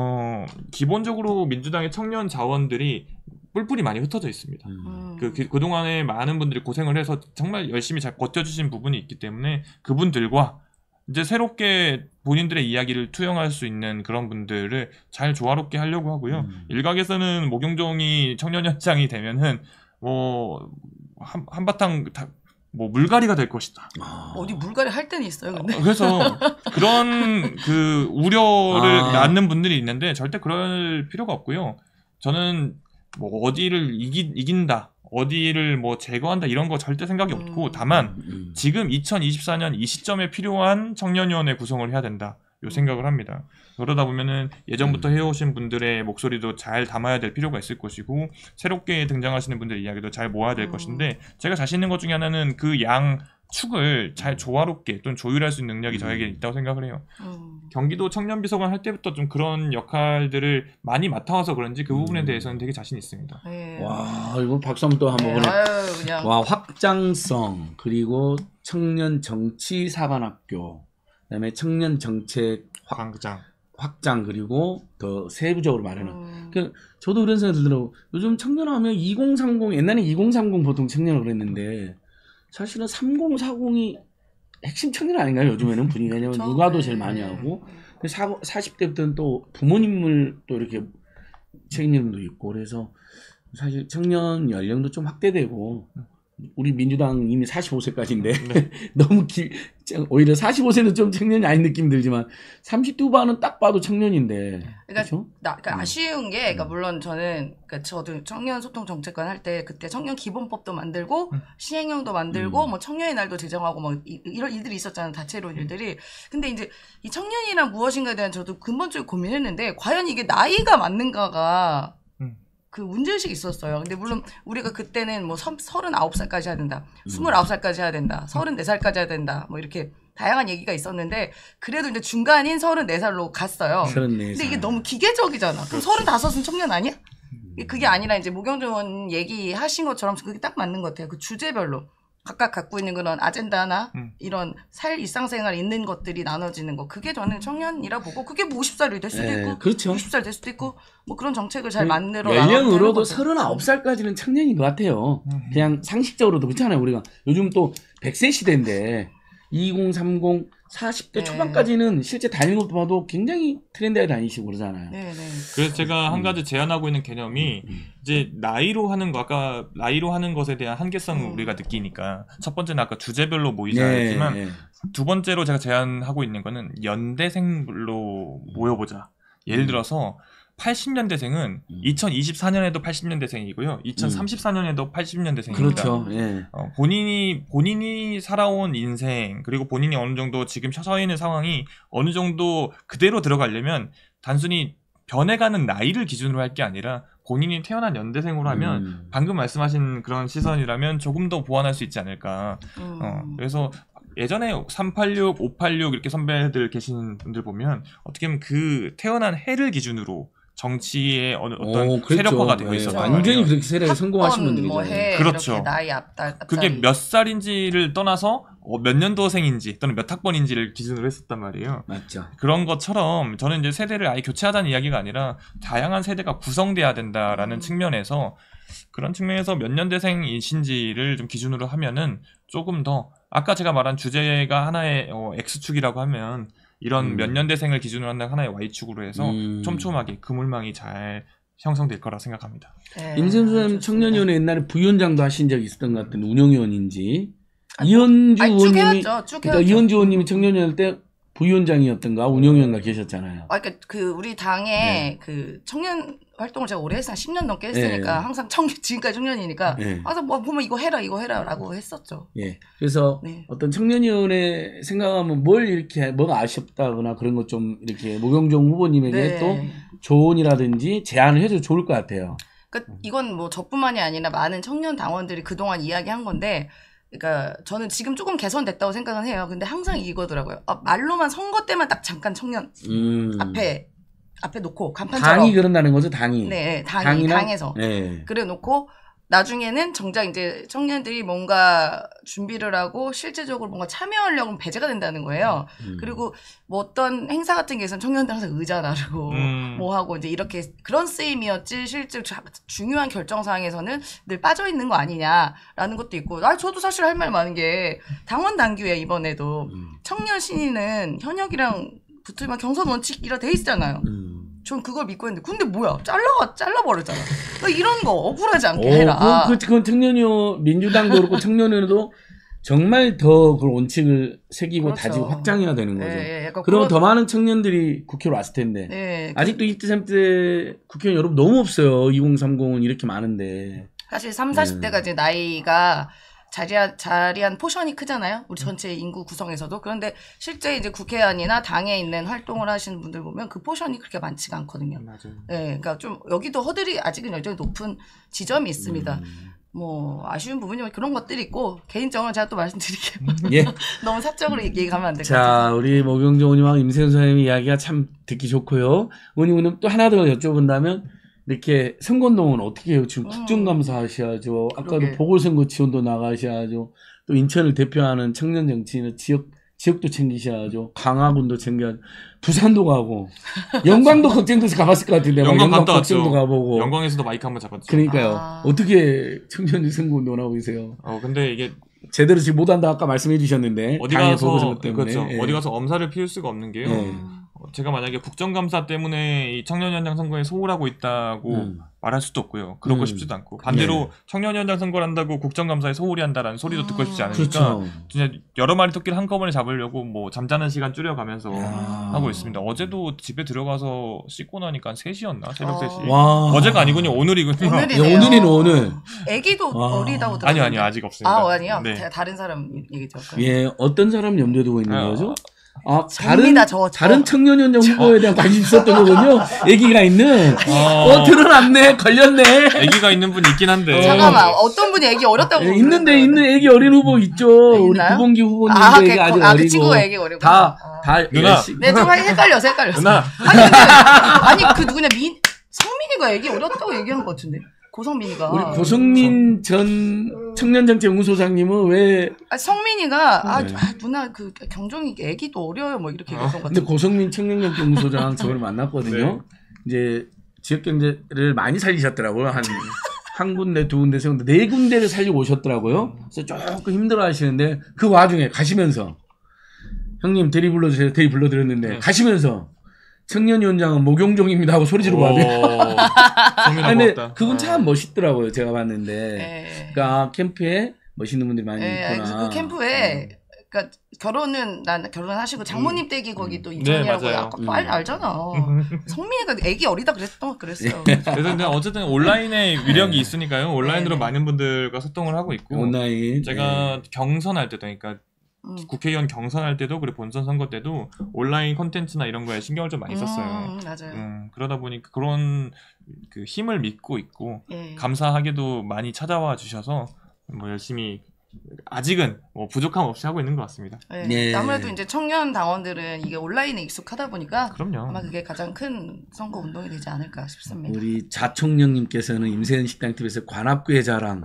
기본적으로 민주당의 청년 자원들이 뿔뿔이 많이 흩어져 있습니다. 그동안에 많은 분들이 고생을 해서 정말 열심히 잘 버텨주신 부분이 있기 때문에 그분들과 이제 새롭게 본인들의 이야기를 투영할 수 있는 그런 분들을 잘 조화롭게 하려고 하고요. 일각에서는 모경종이 청년연장이 되면은 뭐 한바탕 뭐 물갈이가 될 것이다. 어디 물갈이 할 때는 있어요, 근데. 그래서 그런 그 우려를 낳는 분들이 있는데 절대 그럴 필요가 없고요. 저는 뭐 어디를 이긴다, 어디를 뭐 제거한다 이런 거 절대 생각이 없고, 다만 지금 2024년 이 시점에 필요한 청년위원회 구성을 해야 된다, 요 생각을 합니다. 그러다 보면은 예전부터 해오신 분들의 목소리도 잘 담아야 될 필요가 있을 것이고, 새롭게 등장하시는 분들의 이야기도 잘 모아야 될 것인데, 제가 자신 있는 것 중에 하나는 그 양 축을 잘 조화롭게 또는 조율할 수 있는 능력이 저에게 있다고 생각을 해요. 경기도 청년비서관 할 때부터 좀 그런 역할들을 많이 맡아와서 그런지 그 부분에 대해서는 되게 자신 있습니다. 네. 와, 이거 박수 한번 또 한번 보내. 그냥. 와, 확장성, 그리고 청년 정치 사관학교, 그다음에 청년 정책 확장, 그리고 더 세부적으로 말하는. 그러니까 저도 그런 생각이 들더라고. 요즘 청년하면 2030, 옛날에 2030 보통 청년을 그랬는데 사실은 3040이 핵심 청년 아닌가요? 요즘에는 분위기가. 왜냐면 육아도 제일 많이 하고 40대부터는 또 부모님을 또 이렇게 책임님도 있고, 그래서 사실 청년 연령도 좀 확대되고, 우리 민주당 이미 45세까지인데 네. 너무 오히려 45세는 좀 청년이 아닌 느낌 들지만 30대 후반은 딱 봐도 청년인데. 그러니까, 그러니까 아쉬운 게, 그러니까 물론 저는, 그러니까 저도 청년 소통 정책관 할 때 그때 청년 기본법도 만들고 시행령도 만들고 뭐 청년의 날도 제정하고 뭐 이런 일들이 있었잖아요. 다채로운 일들이. 근데 이제 이 청년이란 무엇인가에 대한 저도 근본적으로 고민했는데 과연 이게 나이가 맞는가가 그 문제의식이 있었어요. 근데 물론 우리가 그때는 뭐 39살까지 해야 된다, 29살까지 해야 된다, 34살까지 해야 된다, 뭐 이렇게 다양한 얘기가 있었는데, 그래도 이제 중간인 34살로 갔어요. 34살. 근데 이게 너무 기계적이잖아. 그럼 35은 청년 아니야? 그게 아니라 이제 모경준 의원 얘기하신 것처럼 그게 딱 맞는 것 같아요. 그 주제별로 각각 갖고 있는 그런 아젠다나 이런 일상생활에 있는 것들이 나눠지는 거, 그게 저는 청년이라 보고, 그게 뭐 50살이 될 수도 있고 그렇죠. 60살 될 수도 있고, 뭐 그런 정책을 잘 만들어 연령으로도 39살까지는 청년인 것 같아요. 그냥 상식적으로도 그렇잖아요. 우리가 요즘 또 100세 시대인데 2030 40대 초반까지는 실제 다니는 것도 봐도 굉장히 트렌드에 다니시고 그러잖아요. 그래서 제가 한 가지 제안하고 있는 개념이 이제 나이로 하는 거, 아까 나이로 하는 것에 대한 한계성을 우리가 느끼니까 첫 번째는 아까 주제별로 모이자 했지만 두 번째로 제가 제안하고 있는 거는 연대생별로 모여보자. 예를 들어서 80년대생은 2024년에도 80년대생이고요. 2034년에도 80년대생입니다. 그렇죠. 본인이 살아온 인생, 그리고 본인이 어느 정도 지금 처해 있는 상황이 어느 정도 그대로 들어가려면 단순히 변해가는 나이를 기준으로 할 게 아니라 본인이 태어난 연대생으로 하면 방금 말씀하신 그런 시선이라면 조금 더 보완할 수 있지 않을까. 그래서 예전에 386, 586 이렇게 선배들 계시는 분들 보면 어떻게 보면 그 태어난 해를 기준으로 정치의 어떤 세력화가 되어 있어요. 완전히 그렇게 세력에 성공하신 분들이죠. 뭐 해, 그렇죠. 나이 앞달, 그게 몇 살인지를 떠나서 몇 년도생인지 또는 몇 학번인지를 기준으로 했었단 말이에요. 맞죠. 그런 것처럼 저는 이제 세대를 아예 교체하자는 이야기가 아니라 다양한 세대가 구성돼야 된다라는 측면에서, 그런 측면에서 몇 년대생이신지를 좀 기준으로 하면은 조금 더, 아까 제가 말한 주제가 하나의 X축이라고 하면 이런 몇 년대생을 기준으로 한다는 하나의 Y축으로 해서 촘촘하게 그물망이 잘 형성될 거라 생각합니다. 임세훈 선생님 청년위원회 옛날에 부위원장도 하신 적이 있었던 것 같은데, 운영위원인지. 이현주 의원님이, 그러니까 이현주 의원님이 청년위원회 때 부위원장이었던가 운영위원가 계셨잖아요. 그러니까 그 우리 당의 그 청년 활동을 제가 오래 했어요. 10년 넘게 했으니까 항상 지금까지 청년이니까 항상 뭐 보면 이거 해라라고 했었죠. 그래서 어떤 청년위원회 생각하면 뭐가 아쉽다거나 그런 것 좀 이렇게 모경종 후보님에게 또 조언이라든지 제안을 해도 좋을 것 같아요. 그러니까 이건 뭐 저뿐만이 아니라 많은 청년 당원들이 그동안 이야기한 건데, 그러니까 저는 지금 조금 개선됐다고 생각은 해요. 근데 항상 이거더라고요. 말로만 선거 때만 딱 잠깐 청년 앞에 놓고 간판처럼. 당이 그런다는 거죠, 당이. 네, 당에서. 그래 놓고 나중에는 정작 이제 청년들이 뭔가 준비를 하고 실제적으로 뭔가 참여하려고 배제가 된다는 거예요. 그리고 뭐 어떤 행사 같은 게 있으면 청년들 항상 의자 나르고 뭐 하고 이제 이렇게 그런 쓰임이었지, 실제 중요한 결정 사항에서는 늘 빠져 있는 거 아니냐라는 것도 있고. 저도 사실 할 말 많은 게, 당원 당규에 이번에도 청년 신인은 현역이랑 붙으면 경선 원칙이라 돼 있잖아요. 전 그걸 믿고 했는데, 근데 뭐야, 잘라버리잖아. 그러니까 이런 거 억울하지 않게 해라. 그건 민주당도 그렇고 청년위원회도 정말 더 그 원칙을 새기고 다지고 확장해야 되는 거죠. 그러면 더 많은 청년들이 국회로 왔을 텐데. 아직도 20대, 30대 국회의원 여러분 너무 없어요. 2030은 이렇게 많은데. 사실 30, 40대가 이제 나이가 자리한 포션이 크잖아요. 우리 전체 인구 구성에서도. 그런데 실제 이제 국회의원이나 당에 있는 활동을 하시는 분들 보면 그 포션이 그렇게 많지가 않거든요. 맞아요. 그러니까 좀 여기도 허들이 아직은 여전히 높은 지점이 있습니다. 뭐 아쉬운 부분이 그런 것들이 있고 개인적으로 제가 또 말씀드릴게요. 예. 너무 사적으로 얘기하면 안 될 것 자, 같아서. 우리 모경정 의원님하고 임세현 선생님 이야기가 참 듣기 좋고요. 의원님 또 하나 더 여쭤본다면 이렇게 선거운동은 어떻게 해요? 지금 국정감사 하셔야죠. 아까도 그러게. 보궐선거 지원도 나가셔야죠. 또 인천을 대표하는 청년 정치인은 지역도 챙기셔야죠. 강화군도 챙겨야죠. 부산도 가고 영광도 걱정돼서 가봤을 것 같은데 영광 갔다 걱정도 왔죠. 가보고. 영광에서도 마이크 한번 잡았죠. 그러니까요. 아. 어떻게 청년 선거운동을 하고 계세요? 근데 이게 제대로 지금 못한다 아까 말씀해 주셨는데 어디 당의 가서 보궐선거 때문에. 그렇죠. 예. 어디 가서 엄살을 피울 수가 없는 게요. 예. 제가 만약에 국정감사 때문에 이 청년위원장 선거에 소홀하고 있다고 말할 수도 없고요. 그러고 싶지도 않고 반대로 네. 청년위원장 선거를 한다고 국정감사에 소홀히 한다라는 소리도 듣고 싶지 않으니까 그렇죠. 진짜 여러 마리 토끼를 한꺼번에 잡으려고 뭐 잠자는 시간 줄여가면서 야. 하고 있습니다. 어제도 집에 들어가서 씻고 나니까 한 3시였나? 새벽 3시. 와. 어제가 아니군요. 오늘이군요. 오늘이네요. 오늘이네 오늘. 애기도 와. 어리다고 들었는데. 아니요, 아직 없습니다. 아니요? 네. 제가 다른 사람 얘기 들었어요. 예, 어떤 사람 염두에 두고 있는 거죠? 접니다, 저. 다른 청년위원장 후보에 대한 관심 있었던 거군요. 애기가 있는. 드러났네, 걸렸네. 애기가 있는 분 있긴 한데. 잠깐만, 어떤 분이 애기 어렸다고 있는 애기 어린 후보 있죠. 우리 있나요? 구봉기 후보님도 애기 아직 그 어리고. 친구가 애기 어리고. 다 누나. 네, 좀 헷갈려서. 누나. 아니, 그 누구냐, 성민이가 애기 어렸다고 얘기한 것 같은데. 고성민이가. 우리 고성민 전 청년정책연구소장님은 왜? 성민이가 네. 누나 그 경종이 애기도 어려요 뭐 이렇게 얘기했던 것 근데 같은데. 고성민 청년정책연구소장 저를 만났거든요. 네. 이제 지역 경제를 많이 살리셨더라고요. 한 군데, 두 군데, 세 군데, 네 군데를 살리고 오셨더라고요. 그래서 조금 힘들어 하시는데 그 와중에 가시면서 형님 대리 불러주세요. 대리 불러드렸는데 가시면서 청년위원장은 모경종입니다 하고 소리 지르고 하네요. 근데 그분 참 멋있더라고요. 제가 봤는데. 그러니까 캠프에 멋있는 분들이 많이 있구나. 그 캠프에 그러니까 결혼하시고 장모님 댁이 거기 또 인천이라고 맞아요. 아까 빨리 알잖아. 성민이가 애기 어리다 그랬어요. 그래서 근데 어쨌든 온라인에 위력이 있으니까요. 온라인으로 많은 분들과 소통을 하고 있고. 온라인. 제가 경선할 때도 그러니까 국회의원 경선할 때도 그리고 본선 선거 때도 온라인 콘텐츠나 이런 거에 신경을 좀 많이 썼어요. 맞아요. 그러다 보니까 그런 그 힘을 믿고 있고 예. 감사하게도 많이 찾아와 주셔서 뭐 열심히 아직은 뭐 부족함 없이 하고 있는 것 같습니다. 네. 네. 아무래도 이제 청년 당원들은 이게 온라인에 익숙하다 보니까 그럼요. 아마 그게 가장 큰 선거 운동이 되지 않을까 싶습니다. 우리 자총령님께서는 임세현 식당TV에서 관합구의 자랑,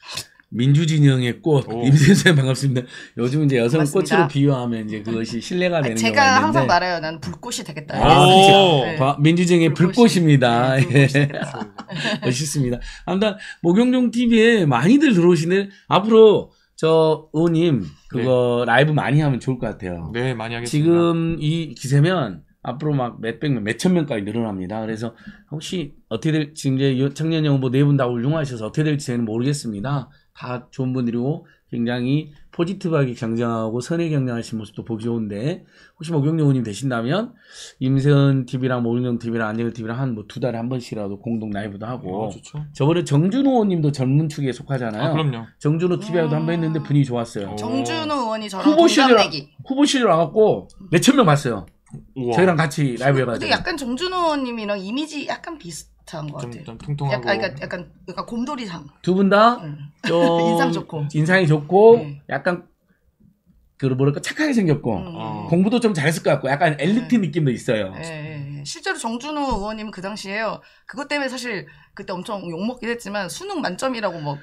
민주진영의 꽃, 임세현 선생님 반갑습니다. 요즘 이제 여성 고맙습니다. 꽃으로 비유하면 이제 그것이 신뢰가 되는 경우가 제가 있는데. 항상 말해요. 난 불꽃이 되겠다. 오. 민주진영의 불꽃입니다. 네, 불꽃이 되겠다. 멋있습니다. 아무튼 모경종 TV에 많이들 들어오시는 앞으로 저 의원님 그거 라이브 많이 하면 좋을 것 같아요. 네, 많이 하겠습니다. 지금 이 기세면 앞으로 막 몇백 명, 몇천 명까지 늘어납니다. 그래서 혹시 어떻게 될, 지금 이제 청년령 후보 네 분 다 훌륭하셔서 어떻게 될지 저는 모르겠습니다. 다 좋은 분들이고 굉장히 포지티브하게 경쟁하고 선의 경쟁하신 모습도 보기 좋은데 혹시 모경영 의원님 되신다면 임세현 TV랑 모경영 TV랑 안정일 TV랑 한 뭐 2달에 한 번씩이라도 공동 라이브도 하고 좋죠. 저번에 정준호 의원님도 전문 축에 속하잖아요. 그럼요. 정준호 TV하고도 한 번 했는데 분위기 좋았어요. 정준호 의원이 저랑 동갑내기. 후보실에 와갖고 몇천 명 봤어요. 우와. 저희랑 같이 라이브 해가지고. 근데 약간 정준호 의원님이랑 이미지 약간 비슷한 것 같아요. 좀 통통하고. 약간 곰돌이상. 두 분 다 인상 좋고. 인상이 좋고 네. 약간 그 뭐랄까 착하게 생겼고 공부도 좀 잘했을 것 같고 약간 엘리트 느낌도 있어요. 예. 실제로 정준호 의원님 그 당시에요. 그것 때문에 사실 그때 엄청 욕먹긴 했지만 수능 만점이라고 막.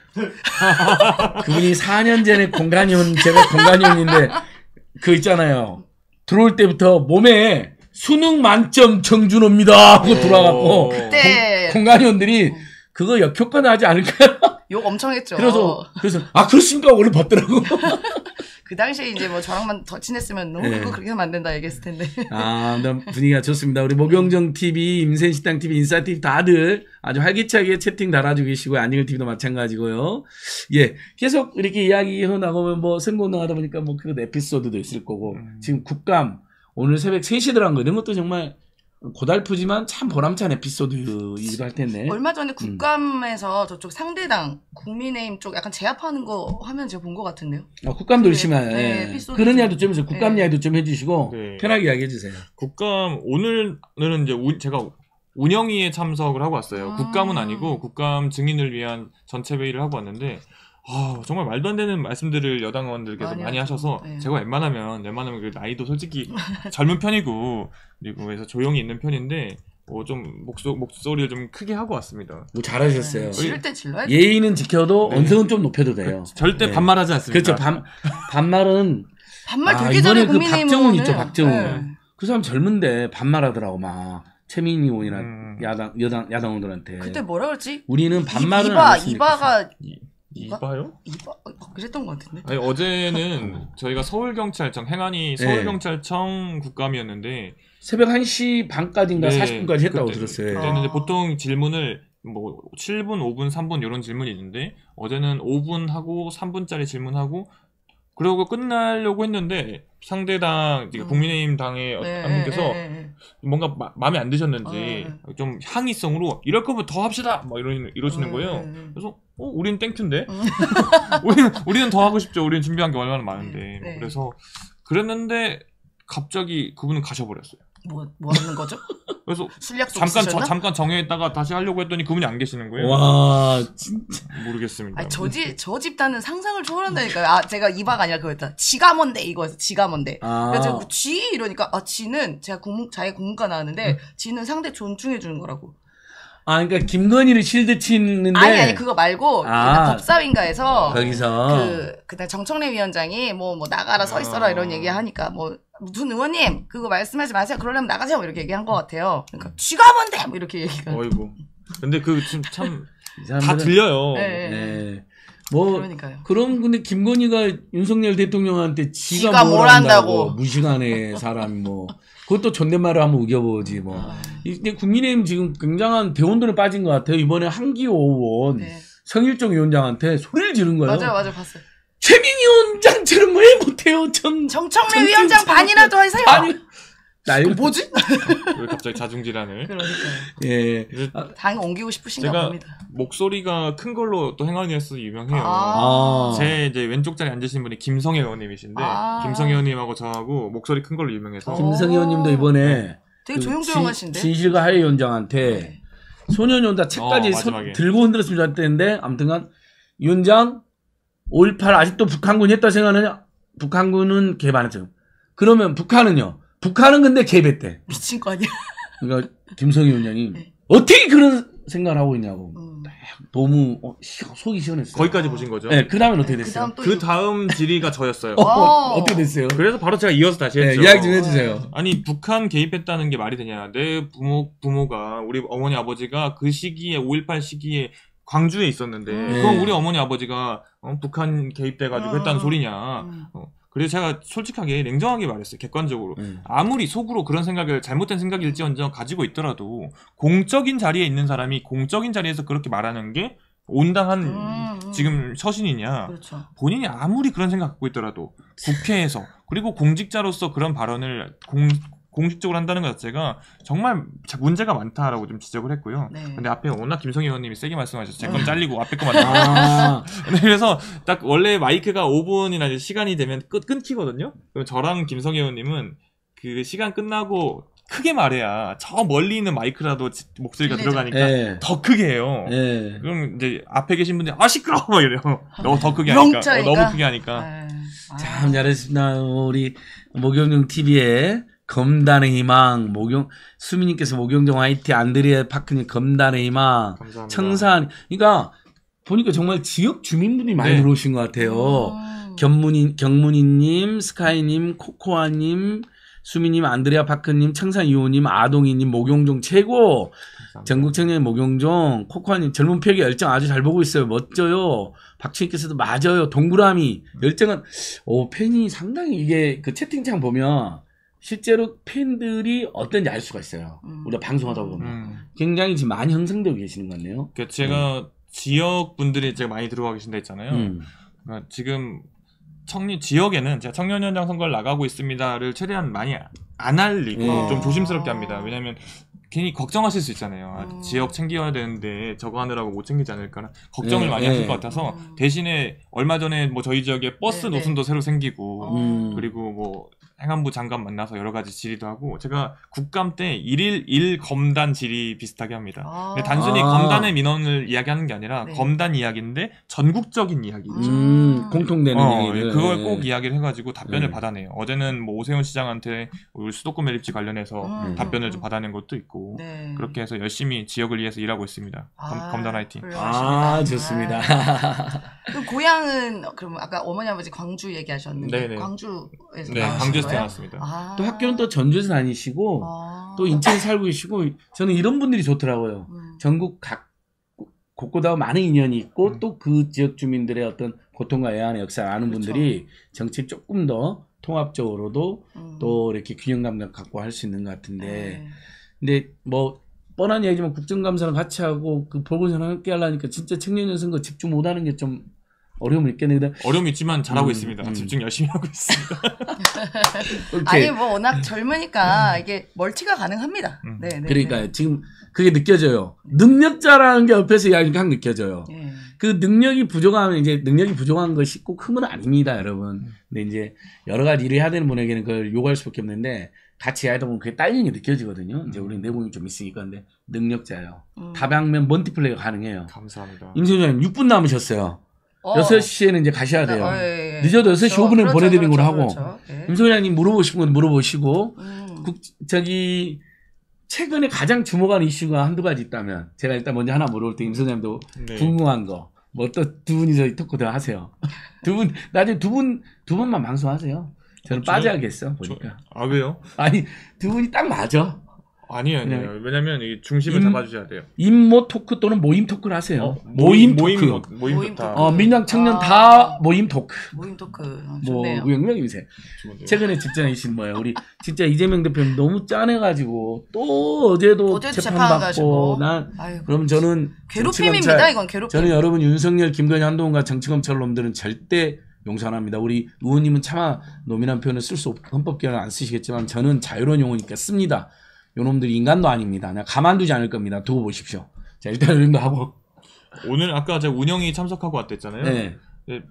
그분이 4년 전에 제가 공간위원인데 그 있잖아요. 들어올 때부터 몸에 수능 만점 정준호입니다 하고 들어와갖고 그때 공간위원들이 그거 역효과 나지 않을까요? 욕 엄청 했죠. 그래서 그렇습니까? 원래 받더라고. 그 당시에 이제 뭐 저랑만 더 친했으면 너무 그거 그렇게 하면 안 된다 얘기했을 텐데. 분위기가 좋습니다. 우리 모경정 TV, 임세현 식당 TV, 인싸 TV 다들 아주 활기차게 채팅 달아주고 계시고요. 안익을 TV도 마찬가지고요. 예, 계속 이렇게 이야기 나가면 뭐 선거운동 하다 보니까 뭐 그런 에피소드도 있을 거고 지금 국감 오늘 새벽 3시 들어간 거 이런 것도 정말 고달프지만 참 보람찬 에피소드이기도 할 텐데. 얼마 전에 국감에서 저쪽 상대당 국민의힘 쪽 약간 제압하는 거 하면 제가 본 것 같은데요. 국감도 열심히 해요. 네, 예. 에피소드 그런 좀- 이야기도 좀 해주세요. 국감 네. 이야기도 좀 해주시고 네. 편하게 이야기해 주세요. 국감 오늘은 이제 제가 운영위에 참석을 하고 왔어요. 국감은 아니고 국감 증인을 위한 전체 회의를 하고 왔는데 정말 말도 안 되는 말씀들을 여당 의원들께서 많이 하셔서 네. 제가 웬만하면 그 나이도 솔직히 젊은 편이고 그리고 그래서 조용히 있는 편인데 좀 목소리를 좀 크게 하고 왔습니다. 뭐 잘하셨어요. 지를 때 질러야지. 예의는 지켜도 네. 언성은 좀 높여도 돼요. 절대 네. 반말하지 않습니다. 그렇죠. 반말은 반말 되게 잘해 이번에 그 국민의힘 박정훈 의원은. 있죠. 박정훈. 네. 그 사람 젊은데 반말하더라고 막 최민희 의원이나 야당 의원들한테. 그때 뭐라 그랬지? 우리는 반말은 안 했으면 이바가 이봐요? 그랬던 것 같은데. 아니 어제는 저희가 서울경찰청 행안위 서울경찰청 국감이었는데 새벽 1시 반까지인가 네, 40분까지 했다고 그때, 들었어요. 그때는 이제 보통 질문을 뭐 7분, 5분, 3분 이런 질문이 있는데 어제는 5분 하고 3분짜리 질문하고 그러고 끝나려고 했는데 상대당 국민의힘 당의 한 분께서 뭔가 마음에 안 드셨는지 좀 항의성으로 이럴 거면 더 합시다 막 이러시는 거예요. 그래서 우리는 땡큐인데 우리는 더 하고 싶죠. 우리는 준비한 게 얼마나 많은데 그래서 그랬는데 갑자기 그분은 가셔버렸어요. 뭐 하는 거죠? 그래서 술 약속 잠깐 정해있다가 다시 하려고 했더니 그분이 안 계시는 거예요. 와 진짜 모르겠습니다. 아니, 저 집단은 상상을 초월한다니까요. 제가 이바가 아니라 그거였다. 지가 뭔데 이거였어. 지가 뭔데. 그래서 지 이러니까 지는 제가 자기 공문과 나왔는데 지는 상대 존중해 주는 거라고. 그러니까 김건희를 실드 치는데 아니 그거 말고 법사위인가에서 거기서 그날 정청래 위원장이 뭐 나가라 서 있어라 이런 얘기 하니까 무슨 의원님 그거 말씀하지 마세요. 그러려면 나가세요. 뭐 이렇게 얘기한 것 같아요. 그러니까 쥐가 뭔데 뭐 이렇게 얘기가. 어이구. 근데 그 참 다 들려요. 네. 뭐 그러니까요. 그럼 근데 김건희가 윤석열 대통령한테 지가 뭘 한다고 무시간에 사람 뭐 그것도 존댓말을 한번 우겨보지 뭐. 이제 국민의힘 지금 굉장한 대혼돈에 빠진 것 같아요. 이번에 한기호 의원 성일종 위원장한테 소리를 지른 거예요. 맞아요 봤어요. 최민희 위원장처럼 왜 못해요? 정청래 위원장 반이라도 하세요. 아니, 뭐지? 왜 갑자기 자중질환을? 그러니까요. 예. 당 옮기고 싶으신가 제가 봅니다. 목소리가 큰 걸로 또 행안위에서 유명해요. 제 이제 왼쪽 자리에 앉으신 분이 김성애 의원님이신데 김성애 의원님하고 저하고 목소리 큰 걸로 유명해서 김성애 의원님도 이번에 되게 조용조용하신데 진실과 하해 위원장한테 소년연다 책까지 들고 흔들었으면 좋았는데 아무튼간 위원장 5.18 아직도 북한군이 했다 생각하느냐? 북한군은 개입 안 했죠. 그러면 북한은요? 북한은 근데 개입했대. 미친 거 아니야? 그러니까 김성희 위원장이 어떻게 그런 생각을 하고 있냐고. 너무 속이 시원했어요. 거기까지 보신 거죠? 네. 그 다음엔 어떻게 됐어요? 그 다음 질의가 저였어요. 어떻게 됐어요? 그래서 바로 제가 이어서 다시 했죠. 이야기 좀 해주세요. 아니 북한 개입했다는 게 말이 되냐. 내 부모가 우리 어머니 아버지가 그 시기에 5.18 시기에 광주에 있었는데 그럼 우리 어머니 아버지가 북한 개입돼가지고 했다는 소리냐. 그래서 제가 솔직하게 냉정하게 말했어요. 객관적으로. 아무리 속으로 그런 생각을 잘못된 생각일지언정 가지고 있더라도 공적인 자리에 있는 사람이 공적인 자리에서 그렇게 말하는 게 온당한 지금 처신이냐. 그렇죠. 본인이 아무리 그런 생각 갖고 있더라도 국회에서 그리고 공직자로서 그런 발언을 공식적으로 한다는 것 자체가 정말 문제가 많다라고 좀 지적을 했고요. 근데 앞에 워낙 김성희 의원님이 세게 말씀하셔서 제 건 잘리고 앞에 거만 그래서 딱 원래 마이크가 5분이나 이제 시간이 되면 끊기거든요. 그럼 저랑 김성희 의원님은 그 시간 끝나고 크게 말해야 저 멀리 있는 마이크라도 목소리가 들어가니까 더 크게 해요. 그럼 이제 앞에 계신 분들이 시끄러워 막 이래요. 너무 더 크게 하니까. 너무 크게 하니까. 참 잘했습니다. 우리 목욕용 TV에 검단의 희망, 수미님께서 목용정 화이팅, 안드레아 파크님 검단의 희망, 감사합니다. 청산. 그러니까 보니까 정말 지역 주민분이 많이 들어오신 것 같아요. 경문희님, 스카이님, 코코아님, 수미님, 안드레아 파크님, 청산 이호님, 아동이님, 목용종 최고. 감사합니다. 전국 청년의 목용종, 코코아님 젊은 표기 열정 아주 잘 보고 있어요. 멋져요. 박치님께서도 맞아요. 동그라미 열정은 팬이 상당히 이게 그 채팅창 보면. 실제로 팬들이 어떤지 알 수가 있어요. 우리가 방송하다 보면. 굉장히 지금 많이 형성되고 계시는 것 같네요. 그러니까 제가 지역 분들이 제가 많이 들어와 계신다 했잖아요. 그러니까 지금 지역에는 제가 청년위원장 선거를 나가고 있습니다를 최대한 많이 안 알리고 좀 조심스럽게 합니다. 왜냐하면 괜히 걱정하실 수 있잖아요. 지역 챙겨야 되는데 저거 하느라고 못 챙기지 않을까 걱정을 많이 하실 것 같아서 대신에 얼마 전에 뭐 저희 지역에 버스 노선도 새로 생기고 그리고 뭐 행안부 장관 만나서 여러 가지 질의도 하고 제가 국감 때 일일 1검단 질의 비슷하게 합니다. 근데 단순히 검단의 민원을 이야기하는 게 아니라 네. 검단 이야기인데 전국적인 이야기. 공통되는 얘기를. 그걸 꼭 이야기를 해가지고 답변을 네. 받아내요. 어제는 뭐 오세훈 시장한테 우리 수도권 매립지 관련해서 답변을 좀 받아낸 것도 있고 네. 그렇게 해서 열심히 지역을 위해서 일하고 있습니다. 검단 화이팅. 훌륭하십니다. 좋습니다. 그럼 고향은 그럼 아까 어머니 아버지 광주 얘기하셨는데 네네. 광주에서 네, 나오신 광주에서 거예요? 태어났습니다. 또 학교는 또 전주에서 다니시고 아. 또 인천에 살고 계시고 저는 이런 분들이 좋더라고요. 전국 각 곳곳하고 많은 인연이 있고 또 그 지역 주민들의 어떤 고통과 애환의 역사를 아는 그렇죠. 분들이 정치 조금 더 통합적으로도 또 이렇게 균형감을 갖고 할 수 있는 것 같은데 네. 근데 뭐 뻔한 얘기지만 국정감사를 같이 하고 그 보궐선거 함께 하려니까 진짜 청년연 선거 집중 못하는 게 좀 어려움이 있겠는데 어려움이 있지만 잘하고 있습니다. 집중 열심히 하고 있습니다. 아니 뭐 워낙 젊으니까 이게 멀티가 가능합니다. 네, 네, 그러니까 네. 지금 그게 느껴져요. 능력자라는 게 옆에서 이야기하니까 느껴져요. 네. 그 능력이 부족하면 이제 능력이 부족한 것이 꼭 흠은 아닙니다, 여러분. 근데 이제 여러 가지 일을 해야 되는 분에게는 그걸 요구할 수밖에 없는데 같이 하다 보면 그게 딸리는 게 느껴지거든요. 이제 우리 내공이 좀 있으니까 근데 능력자예요. 다방면 멀티플레이가 가능해요. 감사합니다. 임소장님 6분 남으셨어요. 6시에는 이제 가셔야 돼요. 예. 늦어도 6시 5분에 그렇죠, 보내드리는 걸로 그렇죠, 하고. 그렇죠. 예. 임소장님 물어보신 건 물어보시고 저기 최근에 가장 주목하는 이슈가 한두 가지 있다면 제가 일단 먼저 하나 물어볼 때 임소장님도 네. 궁금한 거 뭐 또 두 분이서 토크도 하세요. 두 분 나중에 두 분만 방송하세요. 저는 빠져야겠어 보니까. 아 왜요? 아니 두 분이 딱 맞아. 아니에요. 그냥 왜냐면 이 중심을 잡아주셔야 돼요. 임모 토크 또는 모임 토크를 하세요. 모임 토크. 모임 좋다. 토크. 민당 청년 다 모임 토크. 모임 토크 뭐 좋네요. 명령이세요. 최근에 직전이신 뭐예요? 우리 진짜 이재명 대표님 너무 짠해가지고 또 어제도 재판 받고 가시고. 난 아유, 그럼 저는 괴롭힘입니다. 정치검찰, 이건 괴롭힘. 저는 여러분 윤석열, 김건희, 한동훈과 정치검찰 놈들은 절대 용서 안 합니다. 우리 의원님은 차마 놈이라는 표현을 쓸 수 없고 헌법기관을 안 쓰시겠지만 저는 자유로운 용어니까 씁니다. 요놈들이 인간도 아닙니다. 내가 가만두지 않을 겁니다. 두고 보십시오. 자 일단 이런 거 하고 오늘 아까 제가 운영이 참석하고 왔댔잖아요. 네. 네,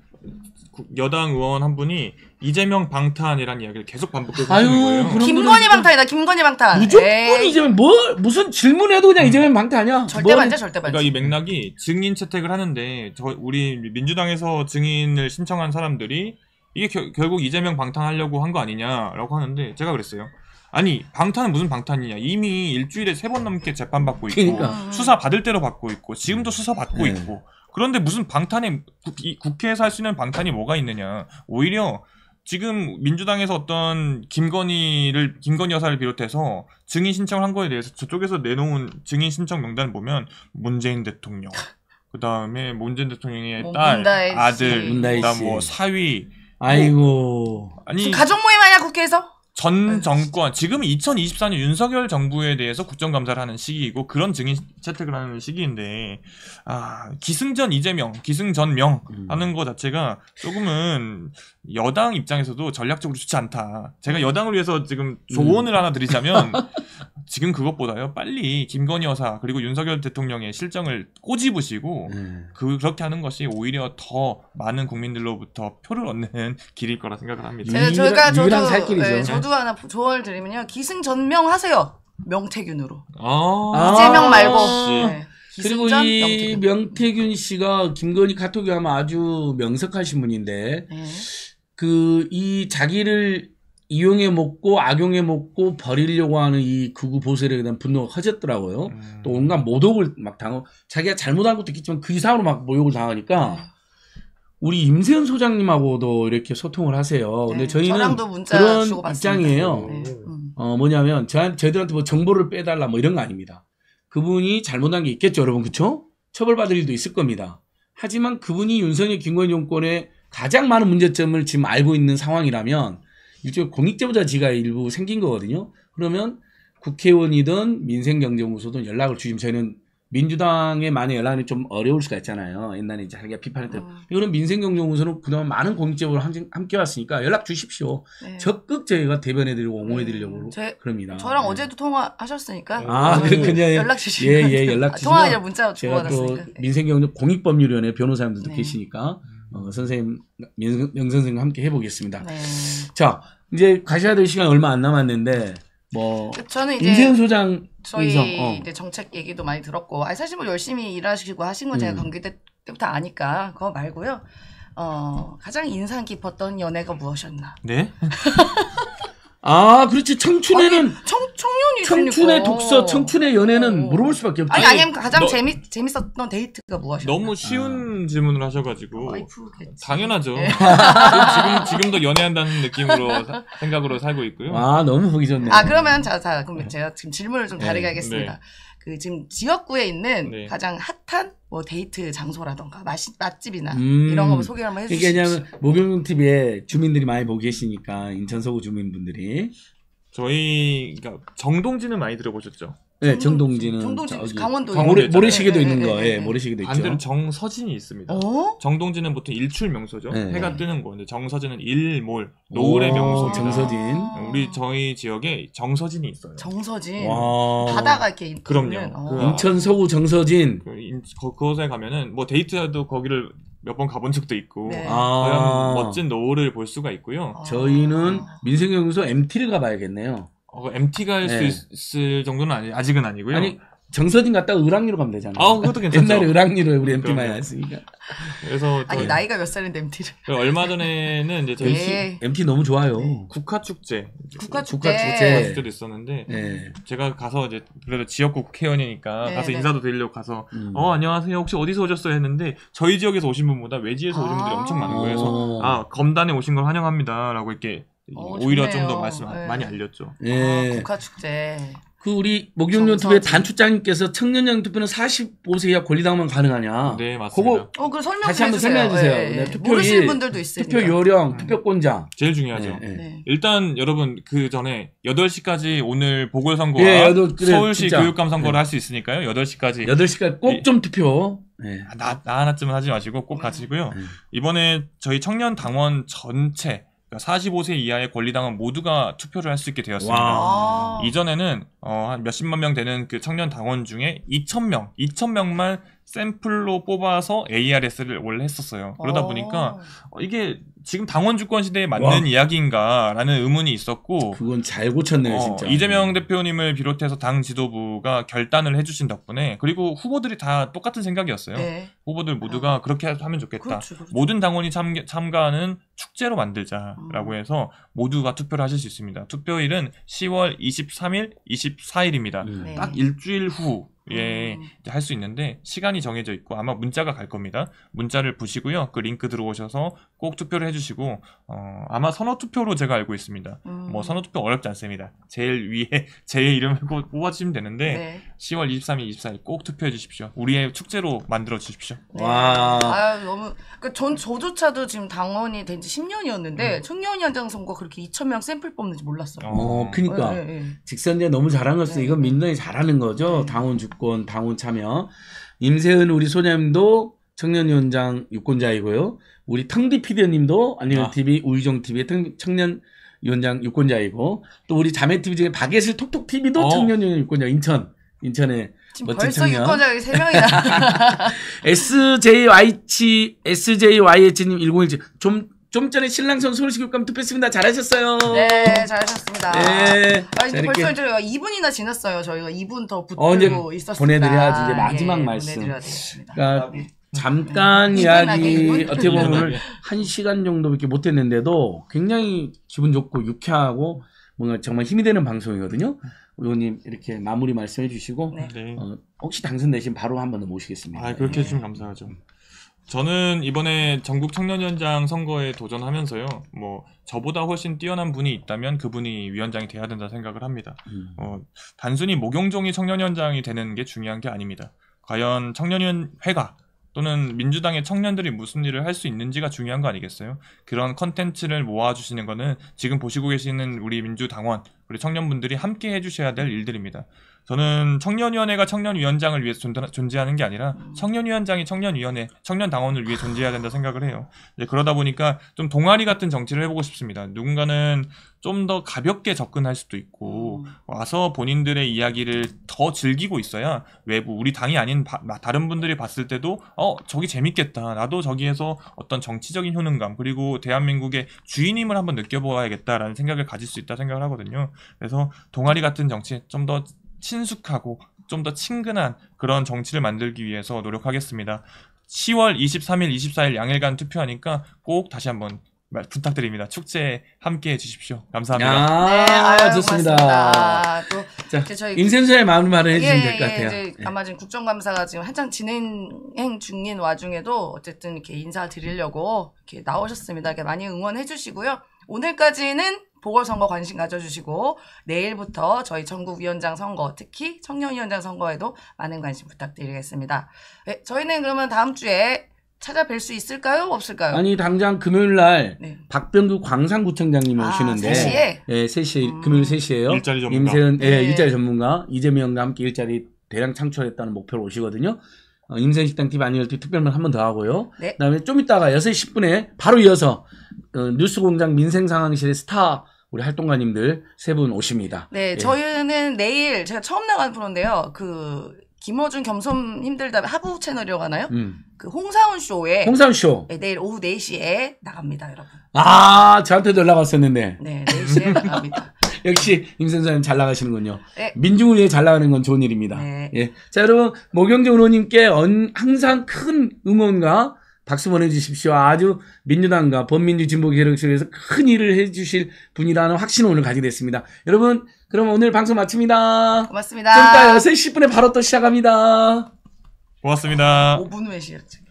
여당 의원 한 분이 이재명 방탄이라는 이야기를 계속 반복해서 아유, 하시는 거예요. 그럼- 김건희 방탄이다. 김건희 방탄. 무조건 에이, 이재명 무슨 질문해도 그냥 이재명 방탄이야. 절대 반대 절대 반대. 그러니까 이 맥락이 증인 채택을 하는데 우리 민주당에서 증인을 신청한 사람들이 이게 결국 이재명 방탄하려고 한 거 아니냐라고 하는데 제가 그랬어요. 아니 방탄은 무슨 방탄이냐. 이미 일주일에 3번 넘게 재판받고 있고 그러니까. 수사 받을 대로 받고 있고 지금도 수사 받고 네. 있고 그런데 무슨 방탄에 국회에서 할 수 있는 방탄이 뭐가 있느냐. 오히려 지금 민주당에서 어떤 김건희 여사를 비롯해서 증인 신청을 한 거에 대해서 저쪽에서 내놓은 증인 신청 명단을 보면 문재인 대통령, 그 다음에 문재인 대통령의 뭐 딸, 문다혜 씨. 아들, 문다혜 그다음 씨. 뭐 사위, 아이고. 아니 가족 모임 아니야 국회에서? 전 정권 지금 2024년 윤석열 정부에 대해서 국정감사를 하는 시기이고 그런 증인 채택을 하는 시기인데 기승전 이재명, 기승전명 하는 거 자체가 조금은 여당 입장에서도 전략적으로 좋지 않다. 제가 여당을 위해서 지금 조언을 하나 드리자면 지금 그것보다요 빨리 김건희 여사 그리고 윤석열 대통령의 실정을 꼬집으시고 그렇게 하는 것이 오히려 더 많은 국민들로부터 표를 얻는 길일 거라 생각을 합니다. 유일한 살 길이죠. 저도 하나 조언을 드리면요. 기승전명 하세요. 명태균으로. 아, 이재명 말고. 네. 그리고 기승전, 이 명태균 씨가 김건희 카톡에 하면 아주 명석하신 분인데 네. 이 자기를 이용해 먹고 악용해 먹고 버리려고 하는 이 극우 보수에 대한 분노가 커졌더라고요. 또 온갖 모독을 막 당하고 자기가 잘못한 것도 있겠지만 그 이상으로 막 모욕을 당하니까 우리 임세현 소장님하고도 이렇게 소통을 하세요. 근데 저희는 저랑도 문자 그런 주고받습니다. 입장이에요. 네. 뭐냐면 저희들한테 뭐 정보를 빼달라 뭐 이런 거 아닙니다. 그분이 잘못한 게 있겠죠, 여러분. 그렇죠? 처벌받을 일도 있을 겁니다. 하지만 그분이 윤석열 김건희 정권의 가장 많은 문제점을 지금 알고 있는 상황이라면 일종의 공익제보자지가 일부 생긴 거거든요. 그러면 국회의원이든 민생경제연구소든 연락을 주시면 저희는 민주당에 많이 연락이 좀 어려울 수가 있잖아요. 옛날에 이제 자기가 비판했던. 이거는 민생경제연구소는 그동안 많은 공익제보를 함께 왔으니까 연락 주십시오. 네. 적극 저희가 대변해드리고 옹호해드리려고 그럽니다. 저랑 네. 어제도 통화하셨으니까. 그렇군요. 연락 주시면. 예, 연락 주시면. 통화 아니라 문자 제가 또 주고받았으니까. 민생경제 공익법률위원회 변호사님들도 네. 계시니까 선생님, 명 선생님과 함께 해보겠습니다. 네. 자, 이제 가셔야 될 시간 얼마 안 남았는데 뭐 저는 이제 임세현 소장 저희 인성, 이제 정책 얘기도 많이 들었고, 사실 뭐 열심히 일하시고 하신 건 제가 경기대 때부터 아니까 그거 말고요. 가장 인상 깊었던 연애가 무엇이었나? 네? 아, 그렇지. 청춘에는 청년이시니까. 청춘의 독서, 청춘의 연애는 물어볼 수밖에 없죠. 아니면 가장 재밌었던 데이트가 무엇이었나? 너무 쉬운 질문을 하셔가지고 와이프겠지. 당연하죠. 네. 지금도 연애한다는 느낌으로 생각으로 살고 있고요. 아, 너무 보기 좋네요. 그러면 그럼 제가 지금 질문을 좀 다르게 하겠습니다. 네. 그 지금 지역구에 있는 네. 가장 핫한 뭐 데이트 장소라던가 맛집이나 이런 거 소개를 한번 해주시죠. 왜냐하면 목욕용 TV에 주민들이 많이 보고 계시니까 인천 서구 주민분들이. 저희가 정동진은 많이 들어보셨죠? 네, 정동진은 정동진 강원도 모래시계도 있는 거, 네. 모래시계도 있죠. 반대로 정서진이 있습니다. 정동진은 보통 일출 명소죠. 네. 해가 뜨는 거. 근데 정서진은 일몰, 노을의 명소입니다. 정서진. 저희 지역에 정서진이 있어요. 정서진. 와. 바다가 이렇게 있는. 그럼요. 인천 서구 정서진. 그곳에 가면은 뭐 데이트도 거기를 몇 번 가본 적도 있고 네. 멋진 노을을 볼 수가 있고요. 저희는 민생연구소 MT를 가봐야겠네요. MT 갈 수 네. 있을 정도는 아직은 아니고요. 아니 정서진 갔다가 을왕리로 가면 되잖아요. 그것도 괜찮죠. 옛날에 을왕리로 우리 MT 그럼요. 많이 했으니까. 그래서 나이가 몇 살인데 MT를. 얼마 전에는 이제 저희 네. MT 너무 좋아요. 국화축제 국화축제도 있었는데 네. 제가 가서 이제 그래도 지역구 국회의원이니까 네, 가서 네. 인사도 드리려고 가서 안녕하세요 혹시 어디서 오셨어요 했는데 저희 지역에서 오신 분보다 외지에서 오신 분들이 엄청 많은 거예요. 그래서 검단에 오신 걸 환영합니다라고 이렇게 오히려 좀 더 말씀 많이 알렸죠. 네. 국화축제. 그 우리 목욕용 TV의 단추장님께서 청년령 투표는 45세 이하 권리당만 가능하냐? 네, 맞습니다. 그 설명 다시 한번 설명해 주세요. 네. 네, 모르시는 분들도 있으니까. 투표 요령, 투표권자. 제일 중요하죠. 네. 일단 여러분 그 전에 8시까지 오늘 보궐선거와 서울시 진짜. 교육감 선거를 할 수 있으니까요. 8시까지 8시까지 꼭 좀 투표. 네. 나 하나쯤은 하지 마시고 꼭 가시고요. 이번에 저희 청년 당원 전체 45세 이하의 권리당원 모두가 투표를 할 수 있게 되었습니다. 와. 이전에는 한 몇십만 명 되는 그 청년 당원 중에 2,000명만 샘플로 뽑아서 ARS를 원래 했었어요. 그러다 보니까 이게 지금 당원 주권 시대에 맞는 이야기인가라는 의문이 있었고 그건 잘 고쳤네요, 진짜. 이재명 대표님을 비롯해서 당 지도부가 결단을 해주신 덕분에 그리고 후보들이 다 똑같은 생각이었어요. 네. 후보들 모두가 그렇게 하면 좋겠다. 그렇죠. 모든 당원이 참가하는 축제로 만들자라고 해서 모두가 투표를 하실 수 있습니다. 투표일은 10월 23일, 24일입니다. 네. 딱 일주일 후에 할 수 있는데 시간이 정해져 있고 아마 문자가 갈 겁니다. 문자를 보시고요. 그 링크 들어오셔서 꼭 투표를 해주시고 아마 선호투표로 제가 알고 있습니다. 뭐 선호투표 어렵지 않습니다. 제일 위에 제 이름을 뽑아주시면 되는데 네. 10월 23일, 24일 꼭 투표해 주십시오. 우리의 축제로 만들어 주십시오. 네. 와. 너무. 저조차도 지금 당원이 된 지 10년이었는데 청년위원장 선거 그렇게 2,000명 샘플 뽑는지 몰랐어요. 그니까. 네. 직선제 너무 잘한 것같아요. 이건 민주당이 잘하는 거죠. 당원 주권, 당원 참여. 임세은 우리 소장님도 청년위원장 유권자이고요. 우리 텅디 PD님도 안녕 TV, 우유정 TV의 청년위원장 유권자이고 또 우리 자매 TV 중에 박예슬 톡톡 TV도 청년위원장 유권자 인천에 지금 멋진 벌써 청년. 유권자가 3명이나. SJYH님 1017 좀 전에 신랑선 서울시 교육감 투표했습니다. 잘하셨어요. 네, 잘하셨습니다. 네. 이제 벌써 저희가 2분이나 지났어요. 저희가 2분 더 붙들고 있었습니다. 보내드려야지. 이제 마지막 말씀. 보내드려야 되겠습니다. 그러니까 잠깐 이야기 이분. 어떻게 보면 오늘 1시간 정도밖에 못했는데도 굉장히 기분 좋고 유쾌하고 뭔가 정말 힘이 되는 방송이거든요. 의원님 이렇게 마무리 말씀해 주시고 네. 혹시 당선되시면 바로 한 번 더 모시겠습니다. 그렇게 해주시면 감사하죠. 저는 이번에 전국 청년위원장 선거에 도전하면서요. 뭐 저보다 훨씬 뛰어난 분이 있다면 그분이 위원장이 돼야 된다 생각을 합니다. 단순히 목용종이 청년위원장이 되는 게 중요한 게 아닙니다. 과연 청년위원회가 또는 민주당의 청년들이 무슨 일을 할 수 있는지가 중요한 거 아니겠어요? 그런 컨텐츠를 모아주시는 거는 지금 보시고 계시는 우리 민주당원 우리 청년분들이 함께 해주셔야 될 일들입니다. 저는 청년위원회가 청년위원장을 위해서 존재하는 게 아니라 청년위원장이 청년위원회, 청년당원을 위해 존재해야 된다 생각을 해요. 그러다 보니까 좀 동아리 같은 정치를 해보고 싶습니다. 누군가는 좀 더 가볍게 접근할 수도 있고 와서 본인들의 이야기를 더 즐기고 있어야 외부 우리 당이 아닌 다른 분들이 봤을 때도 저기 재밌겠다. 나도 저기에서 어떤 정치적인 효능감 그리고 대한민국의 주인임을 한번 느껴보아야겠다라는 생각을 가질 수 있다 생각을 하거든요. 그래서 동아리 같은 정치에 좀 더 친숙하고 좀 더 친근한 그런 정치를 만들기 위해서 노력하겠습니다. 10월 23일, 24일 양일간 투표하니까 꼭 다시 한번 부탁드립니다. 축제에 함께 해주십시오. 감사합니다. 네, 좋습니다. 고맙습니다. 또 자, 저희 임센수의 마음을 해주시면 될 것 같아요. 아마 지금 국정감사가 지금 한창 진행 중인 와중에도 어쨌든 이렇게 인사드리려고 이렇게 나오셨습니다. 이렇게 많이 응원해 주시고요. 오늘까지는 보궐선거 관심 가져주시고 내일부터 저희 전국위원장 선거, 특히 청년위원장 선거에도 많은 관심 부탁드리겠습니다. 네, 저희는 그러면 다음 주에 찾아뵐 수 있을까요? 없을까요? 아니 당장 금요일날 네. 박병규 광산구청장님이 오시는데 3시에? 네, 3시 금요일 3시에요. 일자리 전문가. 임세은 네. 일자리 전문가 이재명과 함께 일자리 대량 창출했다는 목표로 오시거든요. 임세은 식당 TV 아니얼티 특별면 한 번 더 하고요. 네. 그다음에 좀 이따가 6시 10분에 바로 이어서 뉴스공장 민생상황실의 스타 우리 활동가님들 3분 오십니다. 네, 예. 저희는 내일 제가 처음 나간 프로인데요. 김어준 겸손 힘들다 하부 채널이라고 하나요? 그 홍사훈 쇼에 홍상쇼. 네, 내일 오후 4시에 나갑니다, 여러분. 저한테도 연락 왔었는데. 네, 4시에 나갑니다. 역시 임선사님 잘 나가시는군요. 네. 민중을 위해 잘 나가는 건 좋은 일입니다. 네. 예. 자, 여러분 모경정 의원님께 항상 큰 응원과 박수 보내주십시오. 아주 민주당과 범민주 진보 개혁실에서 큰 일을 해주실 분이라는 확신을 오늘 가지게 됐습니다. 여러분, 그럼 오늘 방송 마칩니다. 고맙습니다. 좀 이따 6시 10분에 바로 또 시작합니다. 고맙습니다. 5분 후에 시작했죠.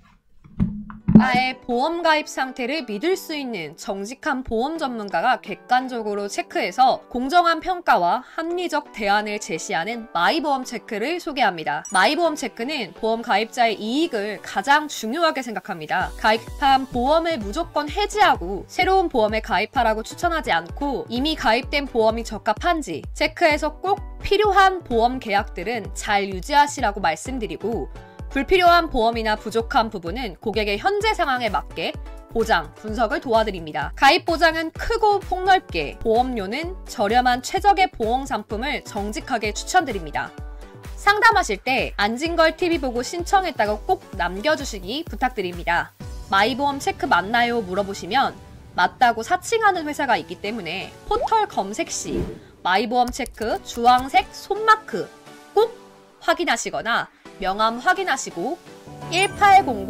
나의 보험 가입 상태를 믿을 수 있는 정직한 보험 전문가가 객관적으로 체크해서 공정한 평가와 합리적 대안을 제시하는 마이보험 체크를 소개합니다. 마이보험 체크는 보험 가입자의 이익을 가장 중요하게 생각합니다. 가입한 보험을 무조건 해지하고 새로운 보험에 가입하라고 추천하지 않고 이미 가입된 보험이 적합한지 체크해서 꼭 필요한 보험 계약들은 잘 유지하시라고 말씀드리고 불필요한 보험이나 부족한 부분은 고객의 현재 상황에 맞게 보장, 분석을 도와드립니다. 가입 보장은 크고 폭넓게, 보험료는 저렴한 최적의 보험 상품을 정직하게 추천드립니다. 상담하실 때 안진걸 TV 보고 신청했다고 꼭 남겨주시기 부탁드립니다. 마이보험 체크 맞나요? 물어보시면 맞다고 사칭하는 회사가 있기 때문에 포털 검색 시 마이보험 체크 주황색 손마크 꼭 확인하시거나 명함 확인하시고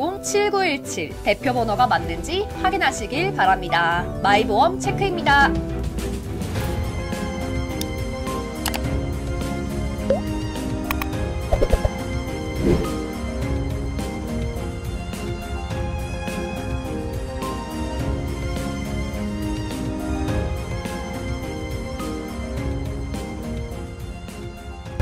1800-7917 대표번호가 맞는지 확인하시길 바랍니다. 마이보험 체크입니다.